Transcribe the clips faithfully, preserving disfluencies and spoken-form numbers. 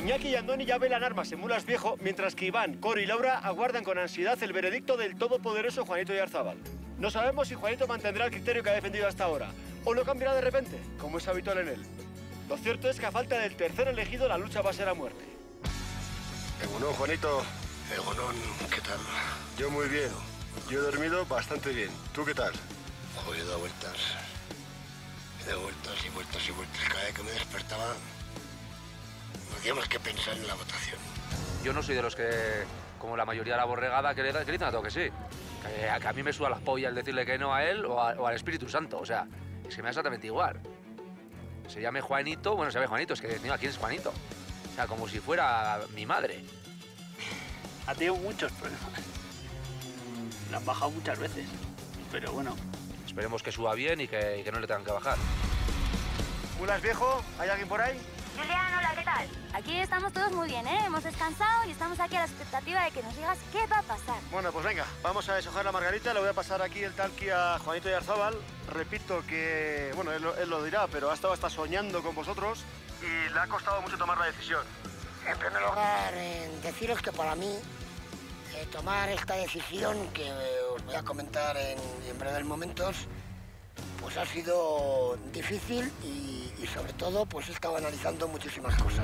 Iñaki y Andoni ya velan armas en Mulas Viejo, mientras que Iván, Cori y Laura aguardan con ansiedad el veredicto del todopoderoso Juanito Oyarzábal. No sabemos si Juanito mantendrá el criterio que ha defendido hasta ahora, o lo cambiará de repente, como es habitual en él. Lo cierto es que a falta del tercer elegido, la lucha va a ser a muerte. Egunon, Juanito. Egunon, ¿qué tal? Yo muy bien. Yo he dormido bastante bien. ¿Tú qué tal? Joder, he dado vueltas. He dado vueltas y vueltas y vueltas. Cada vez que me despertaba, no hacía más que pensar en la votación. Yo no soy de los que, como la mayoría de la borregada, que le, que le dicen a todo que sí. Que a, que a mí me suda la polla el decirle que no a él o, a, o al Espíritu Santo. O sea, es que me da exactamente igual. Se llame Juanito, bueno, se llame Juanito, es que, tío, ¿quién es Juanito? O sea, como si fuera mi madre. Ha tenido muchos problemas. La han bajado muchas veces, pero bueno. Esperemos que suba bien y que, y que no le tengan que bajar. Mulas Viejo, ¿hay alguien por ahí? Julián, hola, ¿qué tal? Aquí estamos todos muy bien, ¿eh? Hemos descansado y estamos aquí a la expectativa de que nos digas qué va a pasar. Bueno, pues venga, vamos a deshojar la margarita. Le voy a pasar aquí el talqui a Juanito Oyarzábal. Repito que, bueno, él, él lo dirá, pero ha estado hasta soñando con vosotros y le ha costado mucho tomar la decisión. En primer lugar, eh, deciros que para mí, eh, tomar esta decisión, que eh, os voy a comentar en, en breves momentos, pues ha sido difícil y, y sobre todo, pues he estado analizando muchísimas cosas.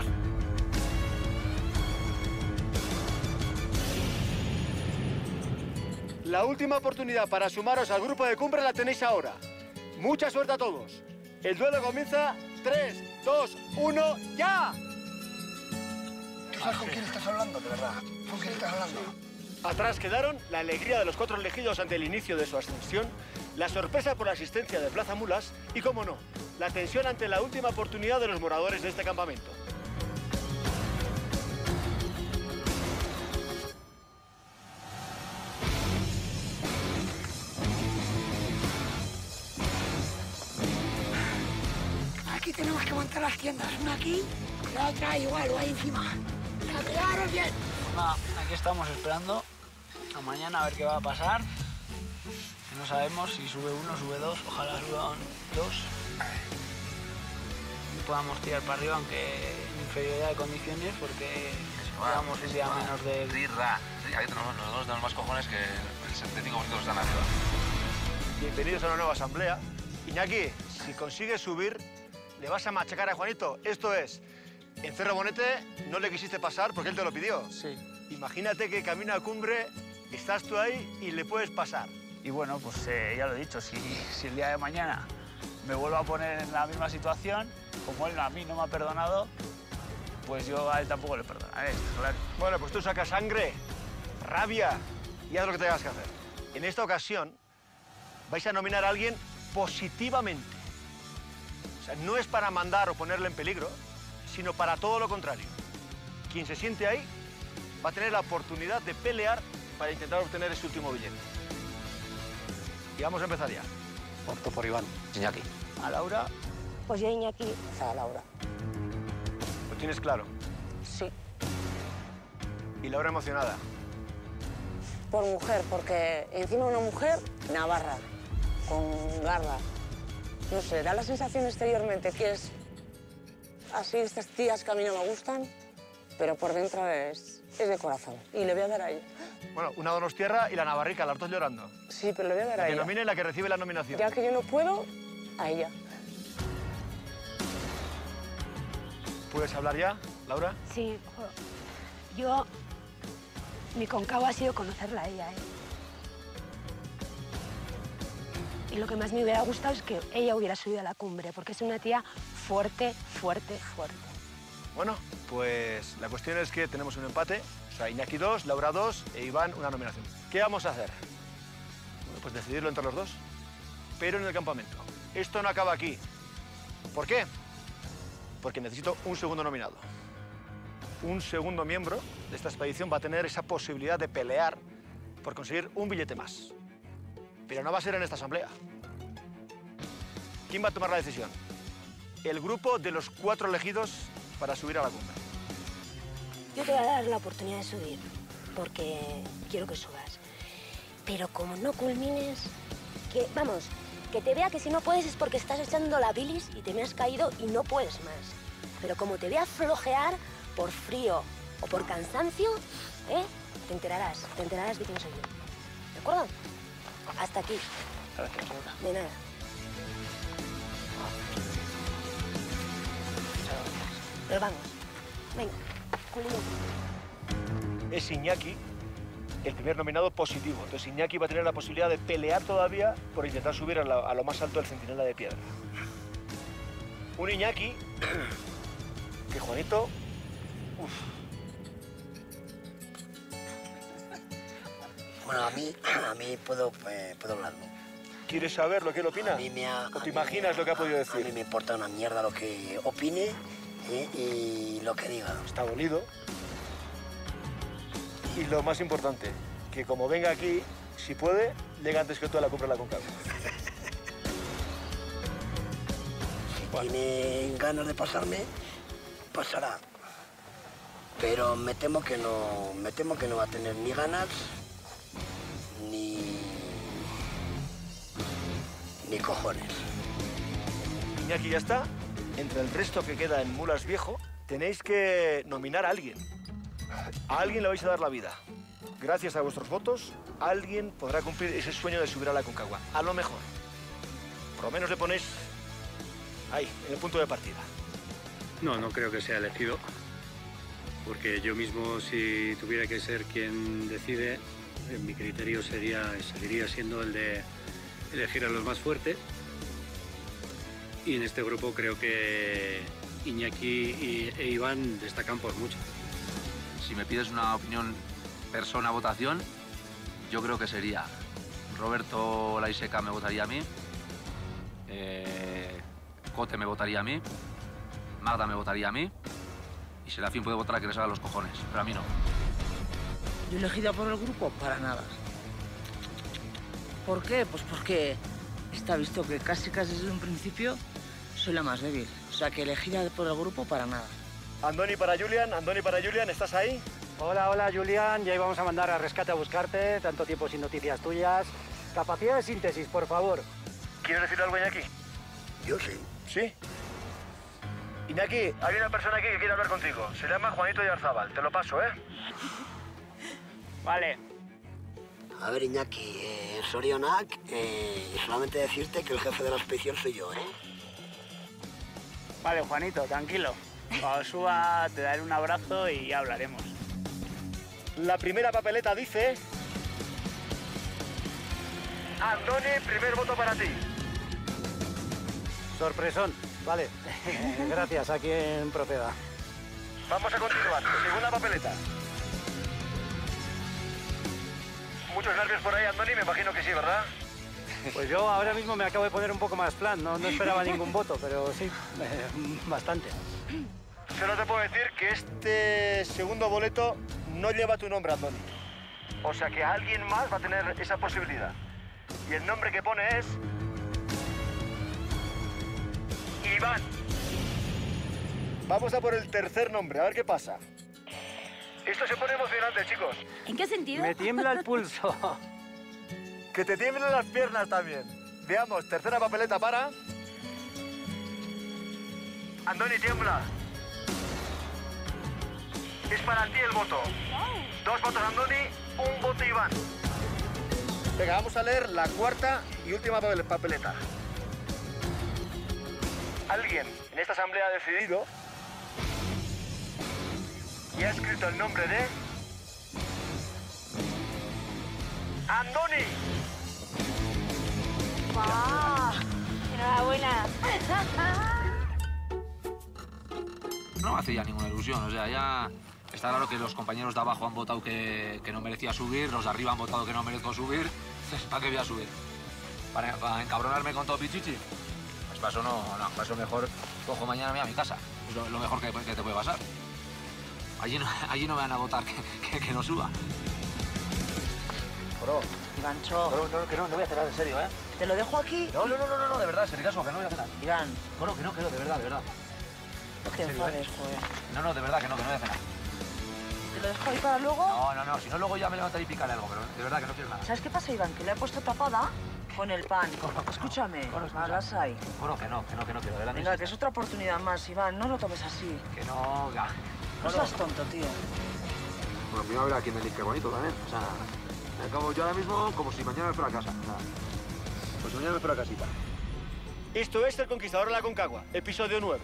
La última oportunidad para sumaros al grupo de cumbre la tenéis ahora. Mucha suerte a todos. El duelo comienza. tres, dos, uno, ¡ya! ¿Tú sabes con quién estás hablando, de verdad? ¿Con quién estás hablando? Atrás quedaron la alegría de los cuatro elegidos ante el inicio de su ascensión, la sorpresa por la asistencia de Plaza Mulas y, cómo no, la tensión ante la última oportunidad de los moradores de este campamento. Aquí tenemos que montar las tiendas, una aquí, la otra igual, o ahí encima. ¡Quedaros bien! Nada, aquí estamos esperando a mañana a ver qué va a pasar. Que no sabemos si sube uno, sube dos, ojalá suban dos. Y podamos tirar para arriba, aunque en inferioridad de condiciones, porque llevamos ese día menos de... Rirra. Ahí tenemos, nosotros tenemos más cojones que el setenta y cinco por ciento están arriba. Bienvenidos a una nueva asamblea. Iñaki, si consigues subir, le vas a machacar a Juanito. Esto es, en Cerro Bonete no le quisiste pasar porque él te lo pidió. Sí. Imagínate que camino a cumbre, estás tú ahí y le puedes pasar. Y bueno, pues eh, ya lo he dicho, si, si el día de mañana me vuelvo a poner en la misma situación, como él a mí no me ha perdonado, pues yo a él tampoco le perdonaré, claro. Bueno, pues tú sacas sangre, rabia y haz lo que tengas que hacer. En esta ocasión vais a nominar a alguien positivamente. O sea, no es para mandar o ponerle en peligro, sino para todo lo contrario. Quien se siente ahí va a tener la oportunidad de pelear para intentar obtener ese último billete. Y vamos a empezar ya. Opto por Iván. Iñaki. A Laura, Pues yo, Iñaki, o sea, Laura. lo tienes claro. Sí. Y Laura emocionada. Por mujer, porque encima una mujer navarra, con garra. No sé, da la sensación exteriormente que es así, estas tías que a mí no me gustan, pero por dentro es, es de corazón. Y le voy a dar a ella. Bueno, una donostiarra y la navarrica, las dos llorando. Sí, pero le voy a dar La a que ella. nomine y la que recibe la nominación. Ya que yo no puedo, a ella. ¿Puedes hablar ya, Laura? Sí, jo, yo... Mi concavo ha sido conocerla a ella, ¿eh? Y lo que más me hubiera gustado es que ella hubiera subido a la cumbre, porque es una tía fuerte, fuerte, fuerte. Bueno, pues la cuestión es que tenemos un empate. O sea, Iñaki dos, Laura dos e Iván una nominación. ¿Qué vamos a hacer? Bueno, pues decidirlo entre los dos, pero en el campamento. Esto no acaba aquí. ¿Por qué? Porque necesito un segundo nominado. Un segundo miembro de esta expedición va a tener esa posibilidad de pelear por conseguir un billete más. Pero no va a ser en esta asamblea. ¿Quién va a tomar la decisión? El grupo de los cuatro elegidos para subir a la cumbre. Yo te voy a dar la oportunidad de subir, porque quiero que subas. Pero como no culmines, que, vamos, que te vea que si no puedes es porque estás echando la bilis y te me has caído y no puedes más. Pero como te vea flojear, por frío o por cansancio, ¿eh? Te enterarás, te enterarás de quién soy yo. ¿De acuerdo? Hasta aquí. Gracias, Laura. De nada. Pero vamos. Venga, culillo. Es Iñaki el primer nominado positivo. Entonces Iñaki va a tener la posibilidad de pelear todavía por intentar subir a, la, a lo más alto del Centinela de Piedra. Un Iñaki que Juanito... Uf. Bueno, a mí, a mí puedo, eh, puedo hablar, ¿no? ¿Quieres saber lo que él opina? A mí me ha, ¿O te mí imaginas me, lo que ha podido a, decir? A mí me importa una mierda lo que opine, ¿eh? Y lo que diga. Está dolido. Y lo más importante, que como venga aquí, si puede, llega antes que tú a la cumbre de la Concagua. Si tiene ganas de pasarme, pasará. Pero me temo que no, me temo que no va a tener ni ganas, ni... ni cojones. Iñaki ya está. Entre el resto que queda en Mulas Viejo, tenéis que nominar a alguien. A alguien le vais a dar la vida. Gracias a vuestros votos, alguien podrá cumplir ese sueño de subir a la Concagua. A lo mejor. Por lo menos le ponéis ahí, en el punto de partida. No, no creo que sea elegido. Porque yo mismo, si tuviera que ser quien decide, mi criterio sería, seguiría siendo el de elegir a los más fuertes. Y en este grupo creo que Iñaki y, e Iván destacan por mucho. Si me pides una opinión persona votación, yo creo que sería Roberto Laiseca me votaría a mí, eh, Cote me votaría a mí, Magda me votaría a mí y Serafín puede votar a que le salga los cojones, pero a mí no. Yo elegida por el grupo, para nada. ¿Por qué? Pues porque está visto que casi casi desde un principio soy la más débil. O sea, que elegida por el grupo, para nada. Andoni para Julián, Andoni para Julián, ¿estás ahí? Hola, hola, Julián. Ya íbamos a mandar a Rescate a buscarte, tanto tiempo sin noticias tuyas. Capacidad de síntesis, por favor. ¿Quieres decir algo, Iñaki? Yo sí. ¿Sí? Iñaki, hay una persona aquí que quiere hablar contigo. Se llama Juanito Yarzábal. Te lo paso, ¿eh? Vale. A ver, Iñaki, eh, Sorionak, eh, y solamente decirte que el jefe de la expedición soy yo, ¿eh? Vale, Juanito, tranquilo. Cuando suba te daré un abrazo y ya hablaremos. La primera papeleta dice... Andoni, primer voto para ti. Sorpresón. Vale. Gracias, a quien proceda. Vamos a continuar. Segunda papeleta. Muchos nervios por ahí, Andoni, me imagino que sí, ¿verdad? Pues yo ahora mismo me acabo de poner un poco más plan. No, no esperaba ningún voto, pero sí, eh, bastante. Solo te puedo decir que este segundo boleto no lleva tu nombre, Andoni. O sea que alguien más va a tener esa posibilidad. Y el nombre que pone es... Iván. Vamos a por el tercer nombre, a ver qué pasa. Esto se pone emocionante, chicos. ¿En qué sentido? Me tiembla el pulso. Que te tiemblen las piernas también. Veamos, tercera papeleta para... Andoni, tiembla. Es para ti el voto. Dos votos Andoni, un voto Iván. Venga, vamos a leer la cuarta y última papeleta. Alguien en esta asamblea ha decidido y ha escrito el nombre de... ¡Andoni! ¡Ah! ¡Enhorabuena! No me hace ya ninguna ilusión, o sea, ya está claro que los compañeros de abajo han votado que, que no merecía subir, los de arriba han votado que no merezco subir, ¿para qué voy a subir? ¿Para, para encabronarme con todo pichichi? Pues para eso no, no, para eso mejor cojo mañana me voy a mi casa, es lo, lo mejor que, que te puede pasar. Allí no, allí no me van a votar que, que, que no suba. Bro, Ivancho, No, no, que no, no voy a hacer nada, en serio, ¿eh? ¿te lo dejo aquí? No, no, no, no, no, de verdad, en caso, que no voy a hacer nada. Iván, No, no, que no, que no, de verdad, de verdad. no te enfades, joder. No, no, de verdad que no, que no voy a hacer nada. ¿Te lo dejo ahí para luego? No, no, no, si no luego ya me levantaré y picaré algo, pero de verdad que no quiero nada. ¿Sabes qué pasa, Iván? Que le he puesto tapada Con el pan. Escúchame, hablas ahí. Bueno, que no, que no, que no quiero. Adelante. Venga, que es otra oportunidad más, Iván. No lo tomes así. Que no, ya. No seas tonto, tío. Bueno, primero a ver a quién elige bonito también. O sea, me acabo yo ahora mismo como si mañana me fuera a casa. O sea, pues si mañana me fuera a casita. Esto es El Conquistador de la Concagua, episodio nueve.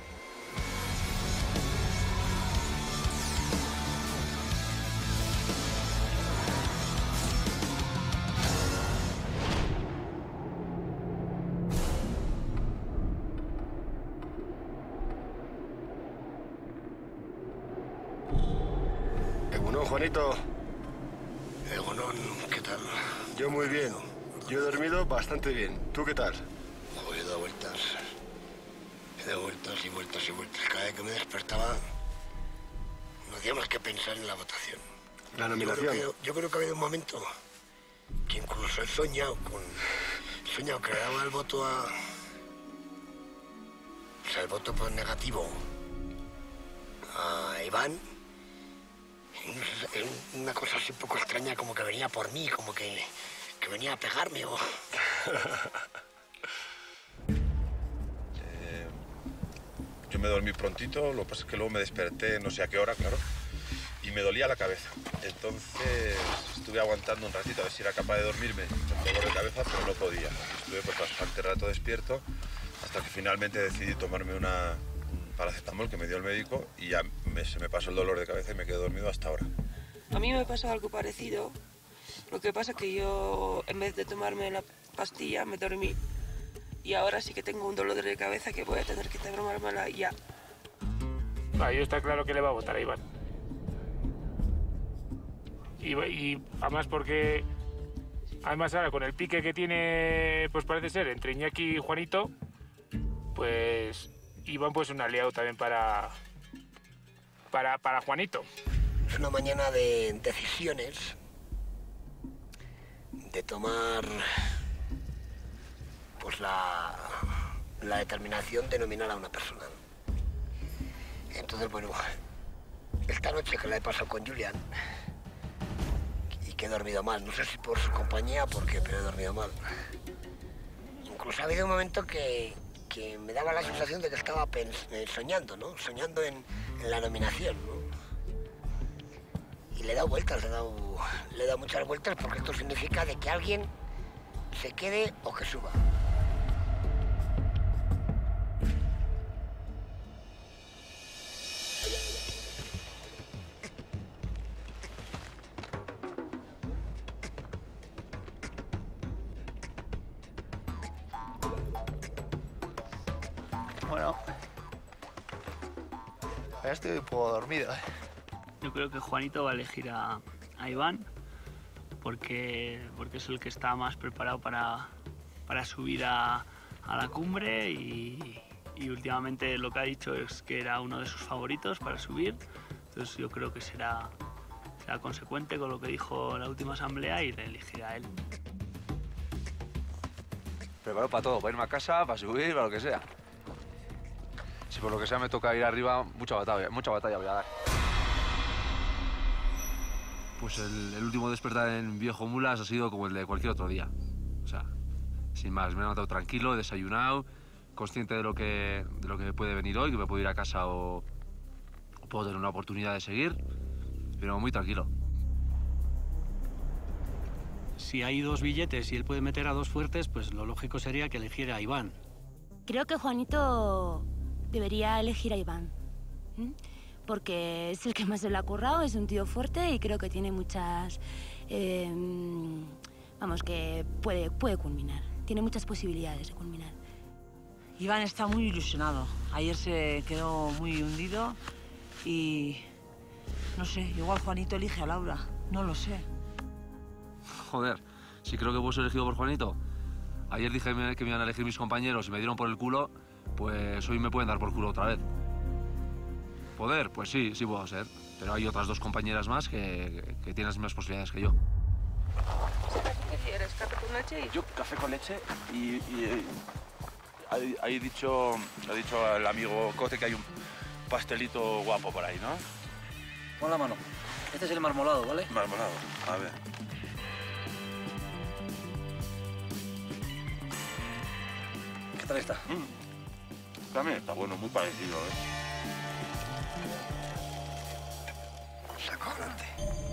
Egunon, Juanito. Egunon, ¿qué tal? Yo muy bien. Yo he dormido bastante bien. ¿Tú qué tal? Joder, he dado vueltas. He dado vueltas y vueltas y vueltas. Cada vez que me despertaba, no hacía más que pensar en la votación. La nominación. Yo creo que, yo creo que ha habido un momento que incluso he soñado con... He soñado que le daba el voto a... O sea, el voto por negativo a Iván. Es una cosa así un poco extraña, como que venía por mí, como que, que venía a pegarme o... eh, yo me dormí prontito, lo que pasa es que luego me desperté no sé a qué hora, claro, y me dolía la cabeza. Entonces estuve aguantando un ratito a ver si era capaz de dormirme con dolor de cabeza, pero no podía. Estuve pues bastante rato despierto hasta que finalmente decidí tomarme una... paracetamol que me dio el médico y ya me, se me pasó el dolor de cabeza y me quedé dormido hasta ahora. A mí me pasa algo parecido. Lo que pasa es que yo, en vez de tomarme la pastilla, me dormí. Y ahora sí que tengo un dolor de cabeza que voy a tener que tomármela ya. Ahí está claro que le va a votar a Iván. Y, y además porque... Además ahora con el pique que tiene, pues parece ser, entre Iñaki y Juanito, pues... Iván pues un aliado también para, para, para Juanito. Es una mañana de decisiones, de tomar pues la, la determinación de nominar a una persona. Entonces, bueno, esta noche que la he pasado con Julián y que he dormido mal, no sé si por su compañía o por qué, pero he dormido mal. Incluso ha habido un momento que... que me daba la sensación de que estaba soñando, ¿no? Soñando en, en la nominación, ¿no? Y le he dado vueltas, le he dado, le he dado muchas vueltas porque esto significa de que alguien se quede o que suba. Bueno, ya estoy un poco dormido. Yo creo que Juanito va a elegir a, a Iván porque, porque es el que está más preparado para, para subir a, a la cumbre y, y últimamente lo que ha dicho es que era uno de sus favoritos para subir. Entonces yo creo que será, será consecuente con lo que dijo en la última asamblea y le elegirá a él. Preparo para todo, para irme a casa, para subir, para lo que sea. Si por lo que sea me toca ir arriba, mucha batalla, mucha batalla voy a dar. Pues el, el último despertar en Viejo Mulas ha sido como el de cualquier otro día. O sea, sin más, me he levantado tranquilo, he desayunado, consciente de lo que, de lo que me puede venir hoy, que me puedo ir a casa o, o puedo tener una oportunidad de seguir, pero muy tranquilo. Si hay dos billetes y él puede meter a dos fuertes, pues lo lógico sería que eligiera a Iván. Creo que Juanito debería elegir a Iván. ¿Mm? Porque es el que más se lo ha currado, es un tío fuerte y creo que tiene muchas... Eh, vamos, que puede, puede culminar. Tiene muchas posibilidades de culminar. Iván está muy ilusionado. Ayer se quedó muy hundido y... no sé, igual Juanito elige a Laura. No lo sé. Joder, si creo que vos he elegido por Juanito. Ayer dije que me iban a elegir mis compañeros y me dieron por el culo, pues hoy me pueden dar por culo otra vez. Poder, pues sí, sí puedo ser. Pero hay otras dos compañeras más que, que tienen las mismas posibilidades que yo. ¿Qué quieres? ¿Café con leche? Yo café con leche y... y hay, hay dicho, ha dicho el amigo Cote que hay un pastelito guapo por ahí, ¿no? Pon la mano. Este es el marmolado, ¿vale? Marmolado, a ver. ¿Qué tal está? Mm. También está bueno, muy parecido, ¿eh? Saco adelante.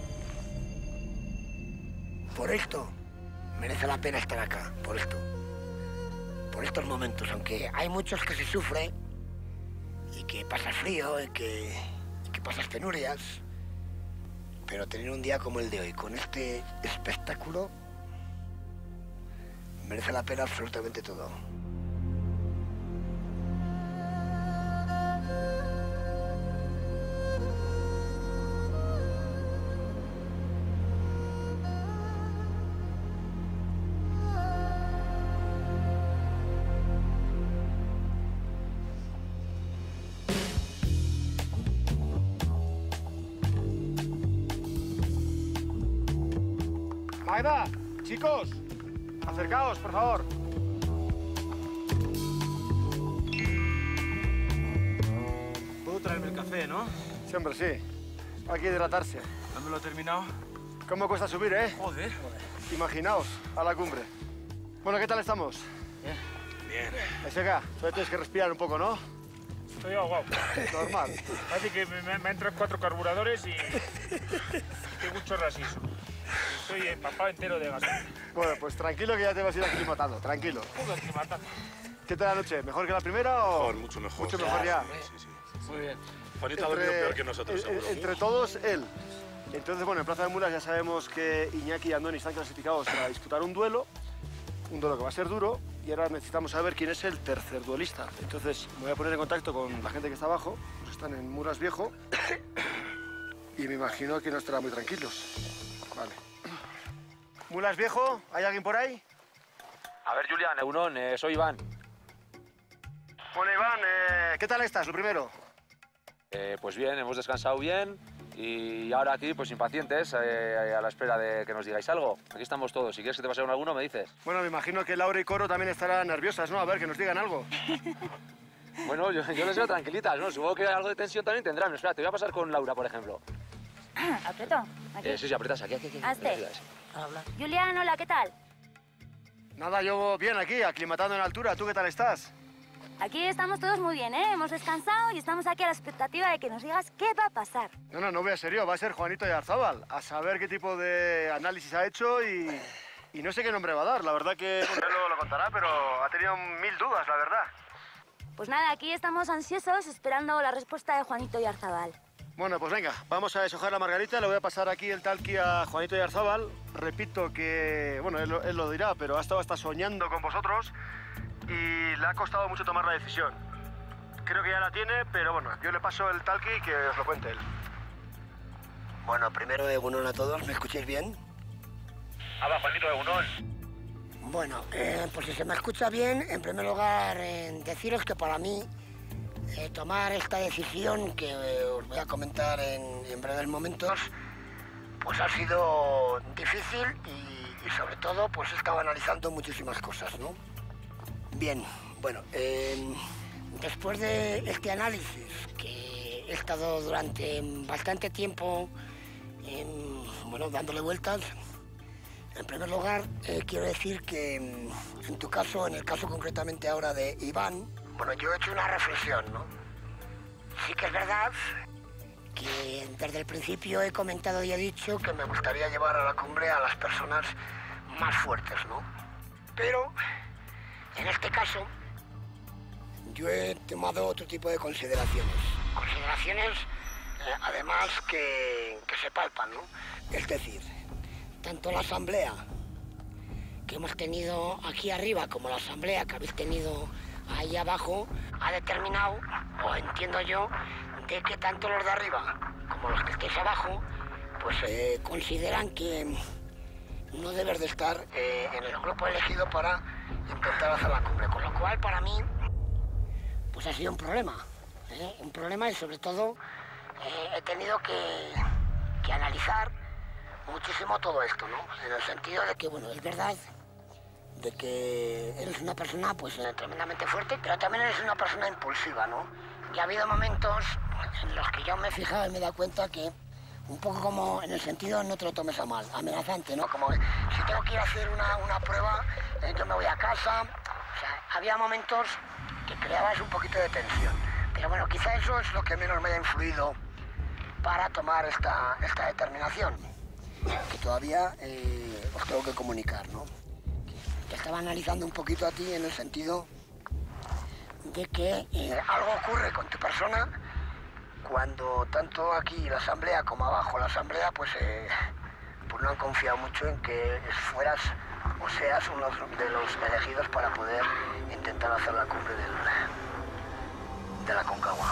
Por esto merece la pena estar acá, por esto. Por estos momentos, aunque hay muchos que se sufre y que pasas frío y que, y que pasas penurias, pero tener un día como el de hoy, con este espectáculo, merece la pena absolutamente todo. Magda, chicos, acercaos, por favor. Puedo traerme el café, ¿no? Siempre sí. Hay que hidratarse. ¿No me lo he terminado? ¿Cómo cuesta subir, eh? Joder. Imaginaos, a la cumbre. Bueno, ¿qué tal estamos? Bien. Bien. Ese acá, todavía tienes que respirar un poco, ¿no? Estoy ahogado. Normal. Parece que me, me, me entran cuatro carburadores y... Tengo mucho racismo. Soy empapado entero de gasolina. Bueno, pues tranquilo que ya te vas a ir aclimatando, tranquilo. Joder, aclimatando. ¿Qué tal la noche? ¿Mejor que la primera o...? Mejor, mucho mejor. Mucho mejor ya. Sí, sí. Muy bien. Juanito ha dormido peor que nosotros, en- seguro. Entre todos, él. Entonces, bueno, en Plaza de Mulas ya sabemos que Iñaki y Andoni están clasificados para disputar un duelo. Un duelo que va a ser duro. Y ahora necesitamos saber quién es el tercer duelista. Entonces, me voy a poner en contacto con la gente que está abajo. Pues están en Muras Viejo. Y me imagino que no estarán muy tranquilos. Vale. Mulas Viejo, ¿hay alguien por ahí? A ver, Julián, Eunón, eh, soy Iván. Bueno, Iván, eh, ¿qué tal estás? Lo primero. Eh, pues bien, hemos descansado bien y ahora aquí, pues impacientes, eh, a la espera de que nos digáis algo. Aquí estamos todos. Si quieres que te pase con alguno, me dices. Bueno, me imagino que Laura y Coro también estarán nerviosas, ¿no? A ver, que nos digan algo. Bueno, yo, yo les veo tranquilitas, ¿no? Supongo que algo de tensión también tendrán. Espera, te voy a pasar con Laura, por ejemplo. ¿Aprieto? Aquí. Eh, sí, sí, aprietas aquí, aquí, aquí. Hazte. Mira, mira, Habla. Julián, hola, ¿qué tal? Nada, yo bien aquí, aclimatando en altura. ¿Tú qué tal estás? Aquí estamos todos muy bien, ¿eh? Hemos descansado y estamos aquí a la expectativa de que nos digas qué va a pasar. No, no, no voy a serio. Va a ser Juanito Yarzábal. A saber qué tipo de análisis ha hecho y, y no sé qué nombre va a dar. La verdad que él lo, lo contará, pero ha tenido mil dudas, la verdad. Pues nada, aquí estamos ansiosos esperando la respuesta de Juanito Yarzábal. Bueno, pues venga, vamos a deshojar la margarita. Le voy a pasar aquí el talqui a Juanito Yarzábal. Repito que, bueno, él, lo- él lo dirá, pero ha estado hasta soñando con vosotros y le ha costado mucho tomar la decisión. Creo que ya la tiene, pero bueno, yo le paso el talqui y que os lo cuente él. Bueno, primero, Egunon a todos, ¿me escucháis bien? Habla, Juanito, Egunon. Bueno, eh, pues si se me escucha bien, en primer lugar, eh, deciros que para mí eh, tomar esta decisión que eh, os voy a comentar en, en breves momentos, pues ha sido difícil y, y sobre todo pues he estado analizando muchísimas cosas, ¿no? Bien, bueno, eh, después de este análisis que he estado durante bastante tiempo em, bueno, dándole vueltas, en primer lugar, eh, quiero decir que mm, en tu caso, en el caso concretamente ahora de Iván, bueno, yo he hecho una reflexión, ¿no? Sí que es verdad que desde el principio he comentado y he dicho que me gustaría llevar a la cumbre a las personas más fuertes, ¿no? Pero, en este caso, yo he tomado otro tipo de consideraciones. Consideraciones, eh, además, que, que se palpan, ¿no? Es decir, tanto la asamblea que hemos tenido aquí arriba como la asamblea que habéis tenido ahí abajo ha determinado, o entiendo yo, de que tanto los de arriba como los que estéis abajo pues eh, consideran que no debes de estar eh, en el grupo elegido para intentar hacer la cumbre, con lo cual para mí pues ha sido un problema, ¿eh? Un problema y sobre todo eh, he tenido que, que analizar muchísimo todo esto, ¿no? En el sentido de que, bueno, es verdad de que eres una persona, pues, eh, tremendamente fuerte, pero también eres una persona impulsiva, ¿no? Y ha habido momentos en los que yo me he fijado y me he dado cuenta que, un poco como en el sentido, no te lo tomes a mal, amenazante, ¿no? Como, si tengo que ir a hacer una, una prueba, eh, yo me voy a casa. O sea, había momentos que creabas un poquito de tensión. Pero bueno, quizá eso es lo que menos me haya influido para tomar esta, esta determinación, que todavía eh, os tengo que comunicar, ¿no? Te estaba analizando un poquito a ti en el sentido de que eh, algo ocurre con tu persona cuando tanto aquí la asamblea como abajo la asamblea pues, eh, pues no han confiado mucho en que fueras o seas uno de los elegidos para poder intentar hacer la cumbre del, de la Aconcagua.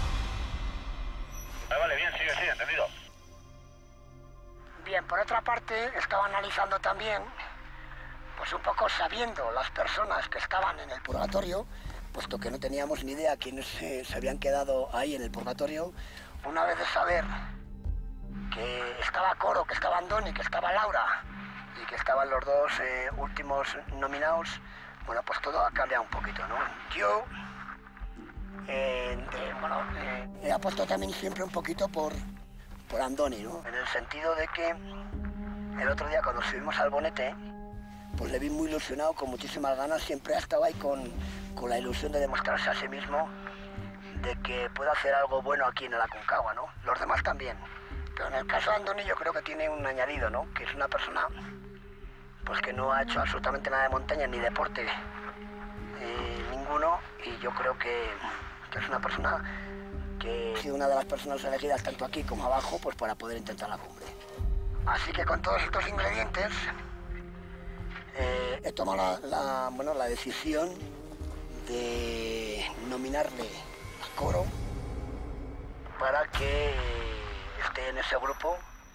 Vale, vale, bien, sigue, sigue, entendido. Bien, por otra parte, estaba analizando también, pues un poco sabiendo las personas que estaban en el purgatorio, puesto que no teníamos ni idea quiénes se, se habían quedado ahí en el purgatorio, una vez de saber que estaba Coro, que estaba Andoni, que estaba Laura y que estaban los dos eh, últimos nominados, bueno, pues todo ha cambiado un poquito, ¿no? Yo, eh, de, bueno, eh, he apuesto también siempre un poquito por, por Andoni, ¿no? En el sentido de que el otro día cuando subimos al Bonete, pues le vi muy ilusionado, con muchísimas ganas, siempre ha estado ahí con, con la ilusión de demostrarse a sí mismo de que puede hacer algo bueno aquí en el Aconcagua, ¿no? Los demás también. Pero en el caso de Andoni yo creo que tiene un añadido, ¿no? Que es una persona pues que no ha hecho absolutamente nada de montaña ni deporte eh, ninguno, y yo creo que, que es una persona que ha sido una de las personas elegidas tanto aquí como abajo pues para poder intentar la cumbre. Así que con todos estos ingredientes eh, he tomado la, la, bueno, la decisión de nominarle a Coro para que esté en ese grupo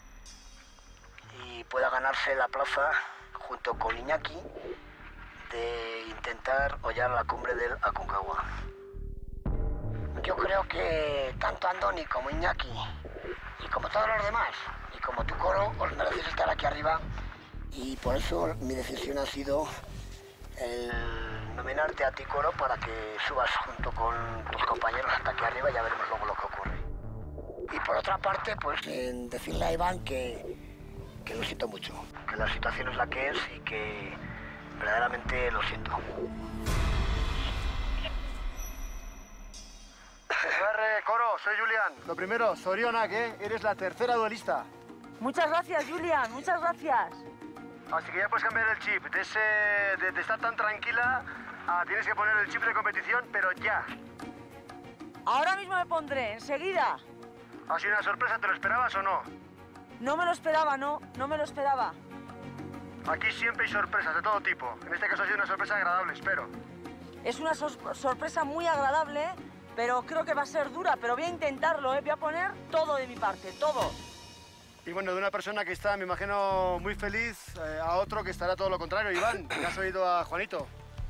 y pueda ganarse la plaza junto con Iñaki de intentar hollar la cumbre del Aconcagua. Yo creo que tanto Andoni como Iñaki y como todos los demás y como tu Coro os merecéis estar aquí arriba, y por eso mi decisión ha sido el nominarte a ti, Coro, para que subas junto con tus compañeros hasta aquí arriba y ya veremos luego lo que ocurre. Y por otra parte, pues en decirle a Iván que, que lo siento mucho, que la situación es la que es y que verdaderamente lo siento. Coro, soy Julián. Lo primero, zorionak, ¿eh? Eres la tercera duelista. Muchas gracias, Julián, muchas gracias. Así que ya puedes cambiar el chip. De, ese, de, de estar tan tranquila a tienes que poner el chip de competición, pero ya. Ahora mismo me pondré, enseguida. ¿Ha sido una sorpresa? ¿Te lo esperabas o no? No me lo esperaba, no, no me lo esperaba. Aquí siempre hay sorpresas de todo tipo. En este caso ha sido una sorpresa agradable, espero. Es una sor sorpresa muy agradable, pero creo que va a ser dura, pero voy a intentarlo, ¿eh? Voy a poner todo de mi parte, todo. Y bueno, de una persona que está, me imagino, muy feliz, eh, a otro que estará todo lo contrario. Iván, ¿ya has oído a Juanito?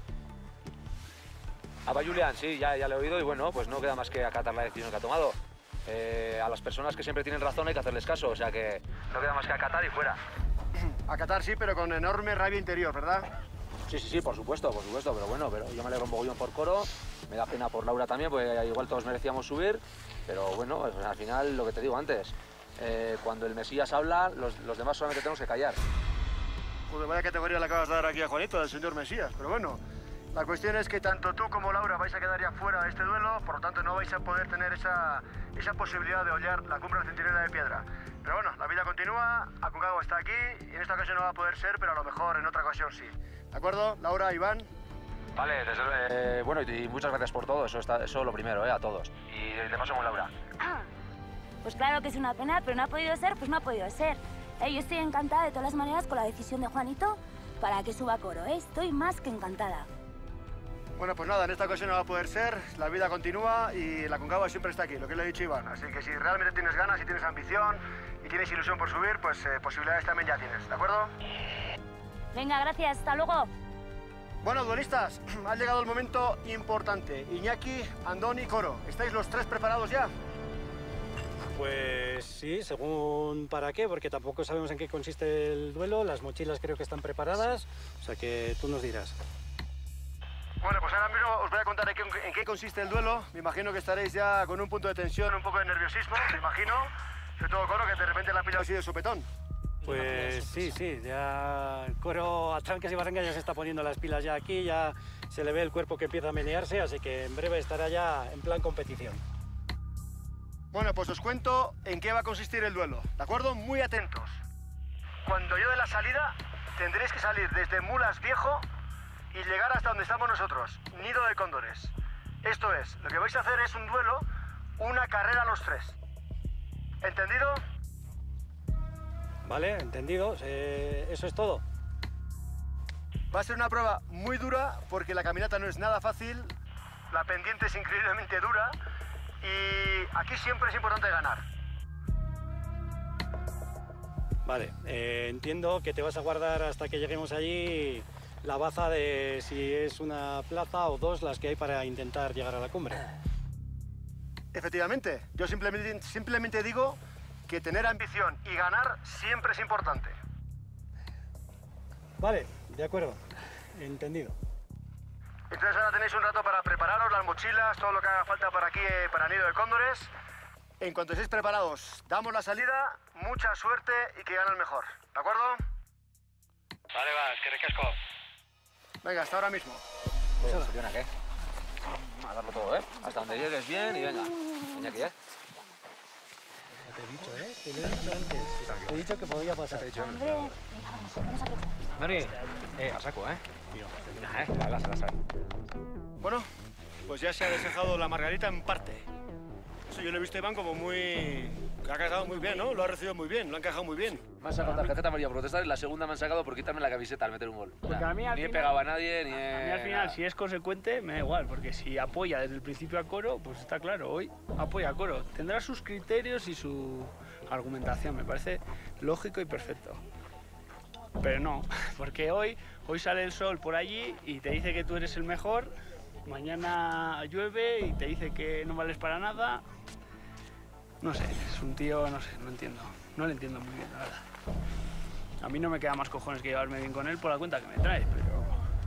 A Julián, sí, ya, ya le he oído y bueno, pues no queda más que acatar la decisión que ha tomado. Eh, a las personas que siempre tienen razón hay que hacerles caso, o sea que no queda más que acatar y fuera. Acatar sí, pero con enorme rabia interior, ¿verdad? Sí, sí, sí, por supuesto, por supuesto, pero bueno, pero yo me alegro un mogollón por Coro, me da pena por Laura también, porque igual todos merecíamos subir, pero bueno, pues al final lo que te digo antes, eh, cuando el Mesías habla, los, los demás solamente tenemos que callar. Joder, vaya categoría le acabas de dar aquí a Juanito, del señor Mesías, pero bueno. La cuestión es que tanto tú como Laura vais a quedar ya fuera de este duelo, por lo tanto no vais a poder tener esa, esa posibilidad de hollar la cumbre de la Centinela de Piedra. Pero bueno, la vida continúa, Aconcagua está aquí y en esta ocasión no va a poder ser, pero a lo mejor en otra ocasión sí. ¿De acuerdo? Laura, Iván. Vale, desde, eh, bueno, y, y muchas gracias por todo, eso, está, eso lo primero, eh, a todos. Y de paso con Laura. Pues claro que es una pena, pero no ha podido ser, pues no ha podido ser. Eh, yo estoy encantada de todas las maneras con la decisión de Juanito para que suba Coro, ¿eh? Estoy más que encantada. Bueno, pues nada, en esta ocasión no va a poder ser, la vida continúa y la Aconcagua siempre está aquí, lo que le he dicho Iván. Así que si realmente tienes ganas, si tienes ambición y tienes ilusión por subir, pues eh, posibilidades también ya tienes, ¿de acuerdo? Venga, gracias, hasta luego. Bueno, duelistas, ha llegado el momento importante. Iñaki, Andoni, Coro, ¿estáis los tres preparados ya? Pues sí, según para qué, porque tampoco sabemos en qué consiste el duelo. Las mochilas creo que están preparadas, o sea que tú nos dirás. Bueno, pues ahora mismo os voy a contar en qué, en qué consiste el duelo. Me imagino que estaréis ya con un punto de tensión, un poco de nerviosismo, me imagino. Sobre todo Coro, que de repente la pilla así de sopetón. Pues sí, sí, ya Coro a trancas y barrancas ya se está poniendo las pilas ya aquí, ya se le ve el cuerpo que empieza a menearse, así que en breve estará ya en plan competición. Bueno, pues os cuento en qué va a consistir el duelo, ¿de acuerdo? Muy atentos. Cuando yo dé la salida, tendréis que salir desde Mulas Viejo y llegar hasta donde estamos nosotros, Nido de Cóndores. Esto es, lo que vais a hacer es un duelo, una carrera a los tres. ¿Entendido? Vale, entendido. Eh, eso es todo. Va a ser una prueba muy dura porque la caminata no es nada fácil, la pendiente es increíblemente dura y aquí siempre es importante ganar. Vale, eh, entiendo que te vas a guardar hasta que lleguemos allí la baza de si es una plaza o dos las que hay para intentar llegar a la cumbre. Efectivamente, yo simplemente, simplemente digo que tener ambición y ganar siempre es importante. Vale, de acuerdo, entendido. Entonces ahora tenéis un rato para prepararos las mochilas, todo lo que haga falta para aquí, eh, para Nido de Cóndores. En cuanto estéis preparados, damos la salida, mucha suerte y que gane el mejor, ¿de acuerdo? Vale, va, que recasco. Venga, hasta ahora mismo. ¿Funciona qué? A darlo todo, ¿eh? Hasta donde llegues bien y venga. Venga aquí, ¿eh? Te he dicho, ¿eh? Te lo he dicho antes. Te he dicho que podía pasar. Te he dicho. Hombre, vamos a apretar. Mari, eh, a saco, ¿eh? Venga, eh, la la la Bueno, pues ya se ha deshojado la margarita en parte. Eso yo lo he visto a Iván como muy... que ha cagado muy bien, ¿no? Lo ha recibido muy bien, lo ha encajado muy bien. Me han sacado tarjeta amarilla por protestar y la segunda me han sacado por quitarme la camiseta al meter un gol. O sea, Porque a mí al ni he final- pegado a nadie, ni A he... mí al final, nada. si es consecuente, me da igual, porque si apoya desde el principio a Coro, pues está claro, hoy apoya a Coro. Tendrá sus criterios y su argumentación, me parece lógico y perfecto. Pero no, porque hoy, hoy sale el sol por allí y te dice que tú eres el mejor, mañana llueve y te dice que no vales para nada. No sé, es un tío, no sé, no entiendo. No le entiendo muy bien, la verdad. A mí no me queda más cojones que llevarme bien con él por la cuenta que me trae, pero...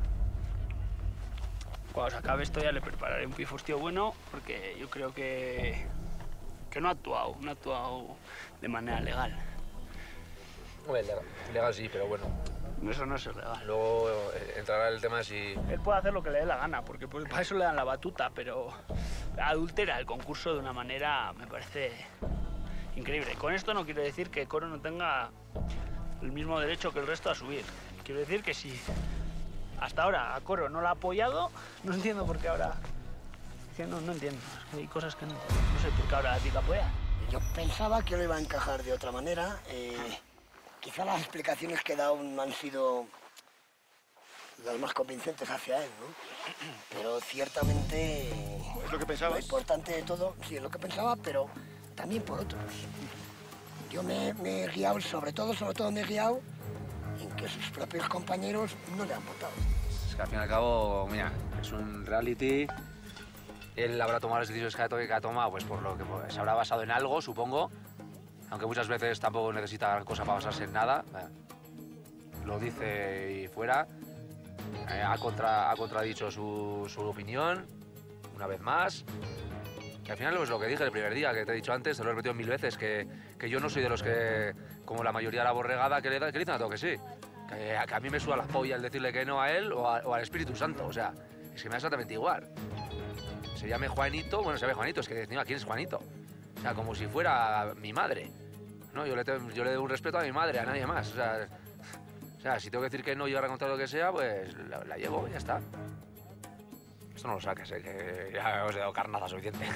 Cuando se acabe esto ya le prepararé un pifostio bueno, porque yo creo que... que no ha actuado, no ha actuado de manera legal. Hombre, legal, legal sí, pero bueno. Eso no es legal. Luego eh, entrará el tema de si... Él puede hacer lo que le dé la gana, porque pues, para eso le dan la batuta, pero adultera el concurso de una manera, me parece, increíble. Con esto no quiero decir que Coro no tenga el mismo derecho que el resto a subir. Quiero decir que si hasta ahora a Coro no la ha apoyado, no entiendo por qué ahora... Es que no, no entiendo, es que hay cosas que no... No sé por qué ahora a ti te apoya. Yo pensaba que lo iba a encajar de otra manera. Eh, quizá las explicaciones que he dado no han sido las más convincentes hacia él, ¿no? Pero ciertamente... ¿Es lo que pensabas? Lo importante de todo, sí, es lo que pensaba, pero también por otros. Yo me, me he guiado, sobre todo, sobre todo me he guiado en que sus propios compañeros no le han votado. Es que al fin y al cabo, mira, es un reality. Él habrá tomado las decisiones que ha, que ha tomado, pues por lo que pues, se habrá basado en algo, supongo. Aunque muchas veces tampoco necesita gran cosa para basarse en nada. Lo dice y fuera. Eh, ha, contra, ha contradicho su, su opinión, una vez más. Que al final es lo que dije el primer día, que te he dicho antes, te lo he repetido mil veces, que, que yo no soy de los que, como la mayoría de la borregada, que le, que le dicen a todo que sí. Que, que a mí me suda la polla el decirle que no a él o, a, o al Espíritu Santo. O sea, es que me da exactamente igual. Se llame Juanito, bueno, se llame Juanito, es que encima, ¿quién es Juanito? O sea, como si fuera mi madre. No, yo le, tengo, yo le doy un respeto a mi madre, a nadie más. O sea, o sea, si tengo que decir que no, llegar a contar lo que sea, pues la, la llevo y ya está. Esto no lo saques, ¿eh? Que ya os he dado carnaza suficiente.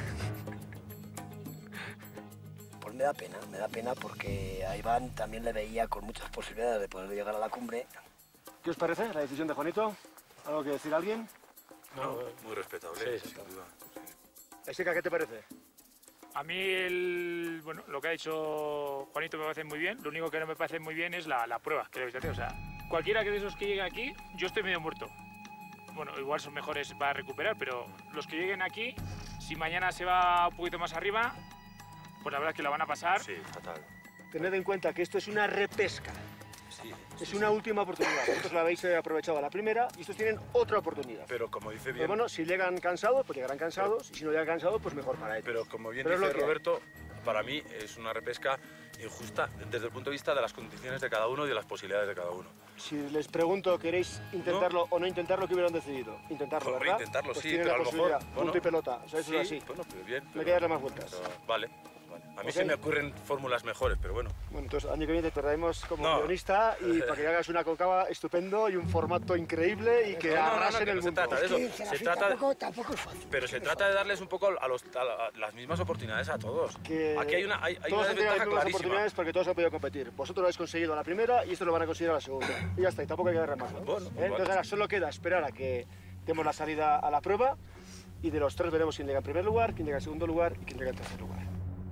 Pues me da pena, me da pena porque a Iván también le veía con muchas posibilidades de poder llegar a la cumbre. ¿Qué os parece la decisión de Juanito? ¿Algo que decir alguien? No, muy respetable, Sí, sí, sin duda. Esica, ¿qué te parece? A mí, el, bueno, lo que ha dicho Juanito me parece muy bien. Lo único que no me parece muy bien es la, la prueba que debéis hacer. O sea, cualquiera que de esos que llegue aquí, yo estoy medio muerto. Bueno, igual son mejores para recuperar, pero los que lleguen aquí, si mañana se va un poquito más arriba, pues la verdad es que la van a pasar. Sí, fatal. Tened en cuenta que esto es una repesca. Sí, Es sí, una sí. última oportunidad. Vosotros la habéis eh, aprovechado a la primera y estos tienen otra oportunidad. Pero como dice Pero bien, bueno, si llegan cansados, pues llegarán cansados. Y si no llegan cansados, pues mejor para ellos. pero como bien Pero es lo dice que hay. Roberto, para mí es una repesca injusta desde el punto de vista de las condiciones de cada uno y de las posibilidades de cada uno. Si les pregunto, ¿queréis intentarlo ¿No? o no intentarlo, qué hubieran decidido? Intentarlo, Por ¿verdad? intentarlo, pues sí, tienen pero la a lo mejor... posibilidad, Bueno, punto y pelota, o sea, eso sí, es así. Bueno, pero bien. No Pero, hay que darle más vueltas. Pero, vale, vale. A mí ¿Okay? se me ocurren fórmulas mejores, pero bueno. Bueno, entonces año que viene te traemos como No. guionista y para que hagas una concava estupendo y un formato increíble y que No, no, no, arrasen no, que el no se mundo. trata de eso. Es que Se Serafín trata de- tampoco, tampoco es fácil. Pero se trata de darles un poco a, los, a la- a las mismas oportunidades a todos. Que Aquí hay una, hay, hay todos una han tenido las desventaja mismas clarísima. oportunidades porque todos han podido competir. Vosotros lo habéis conseguido a la primera y estos lo van a conseguir a la segunda. Y ya está, y tampoco hay que agarrar más. ¿no? Bueno, ¿Eh? vale. Entonces ahora solo queda esperar a que demos la salida a la prueba y de los tres veremos quién llega en primer lugar, quién llega en segundo lugar y quién llega en tercer lugar.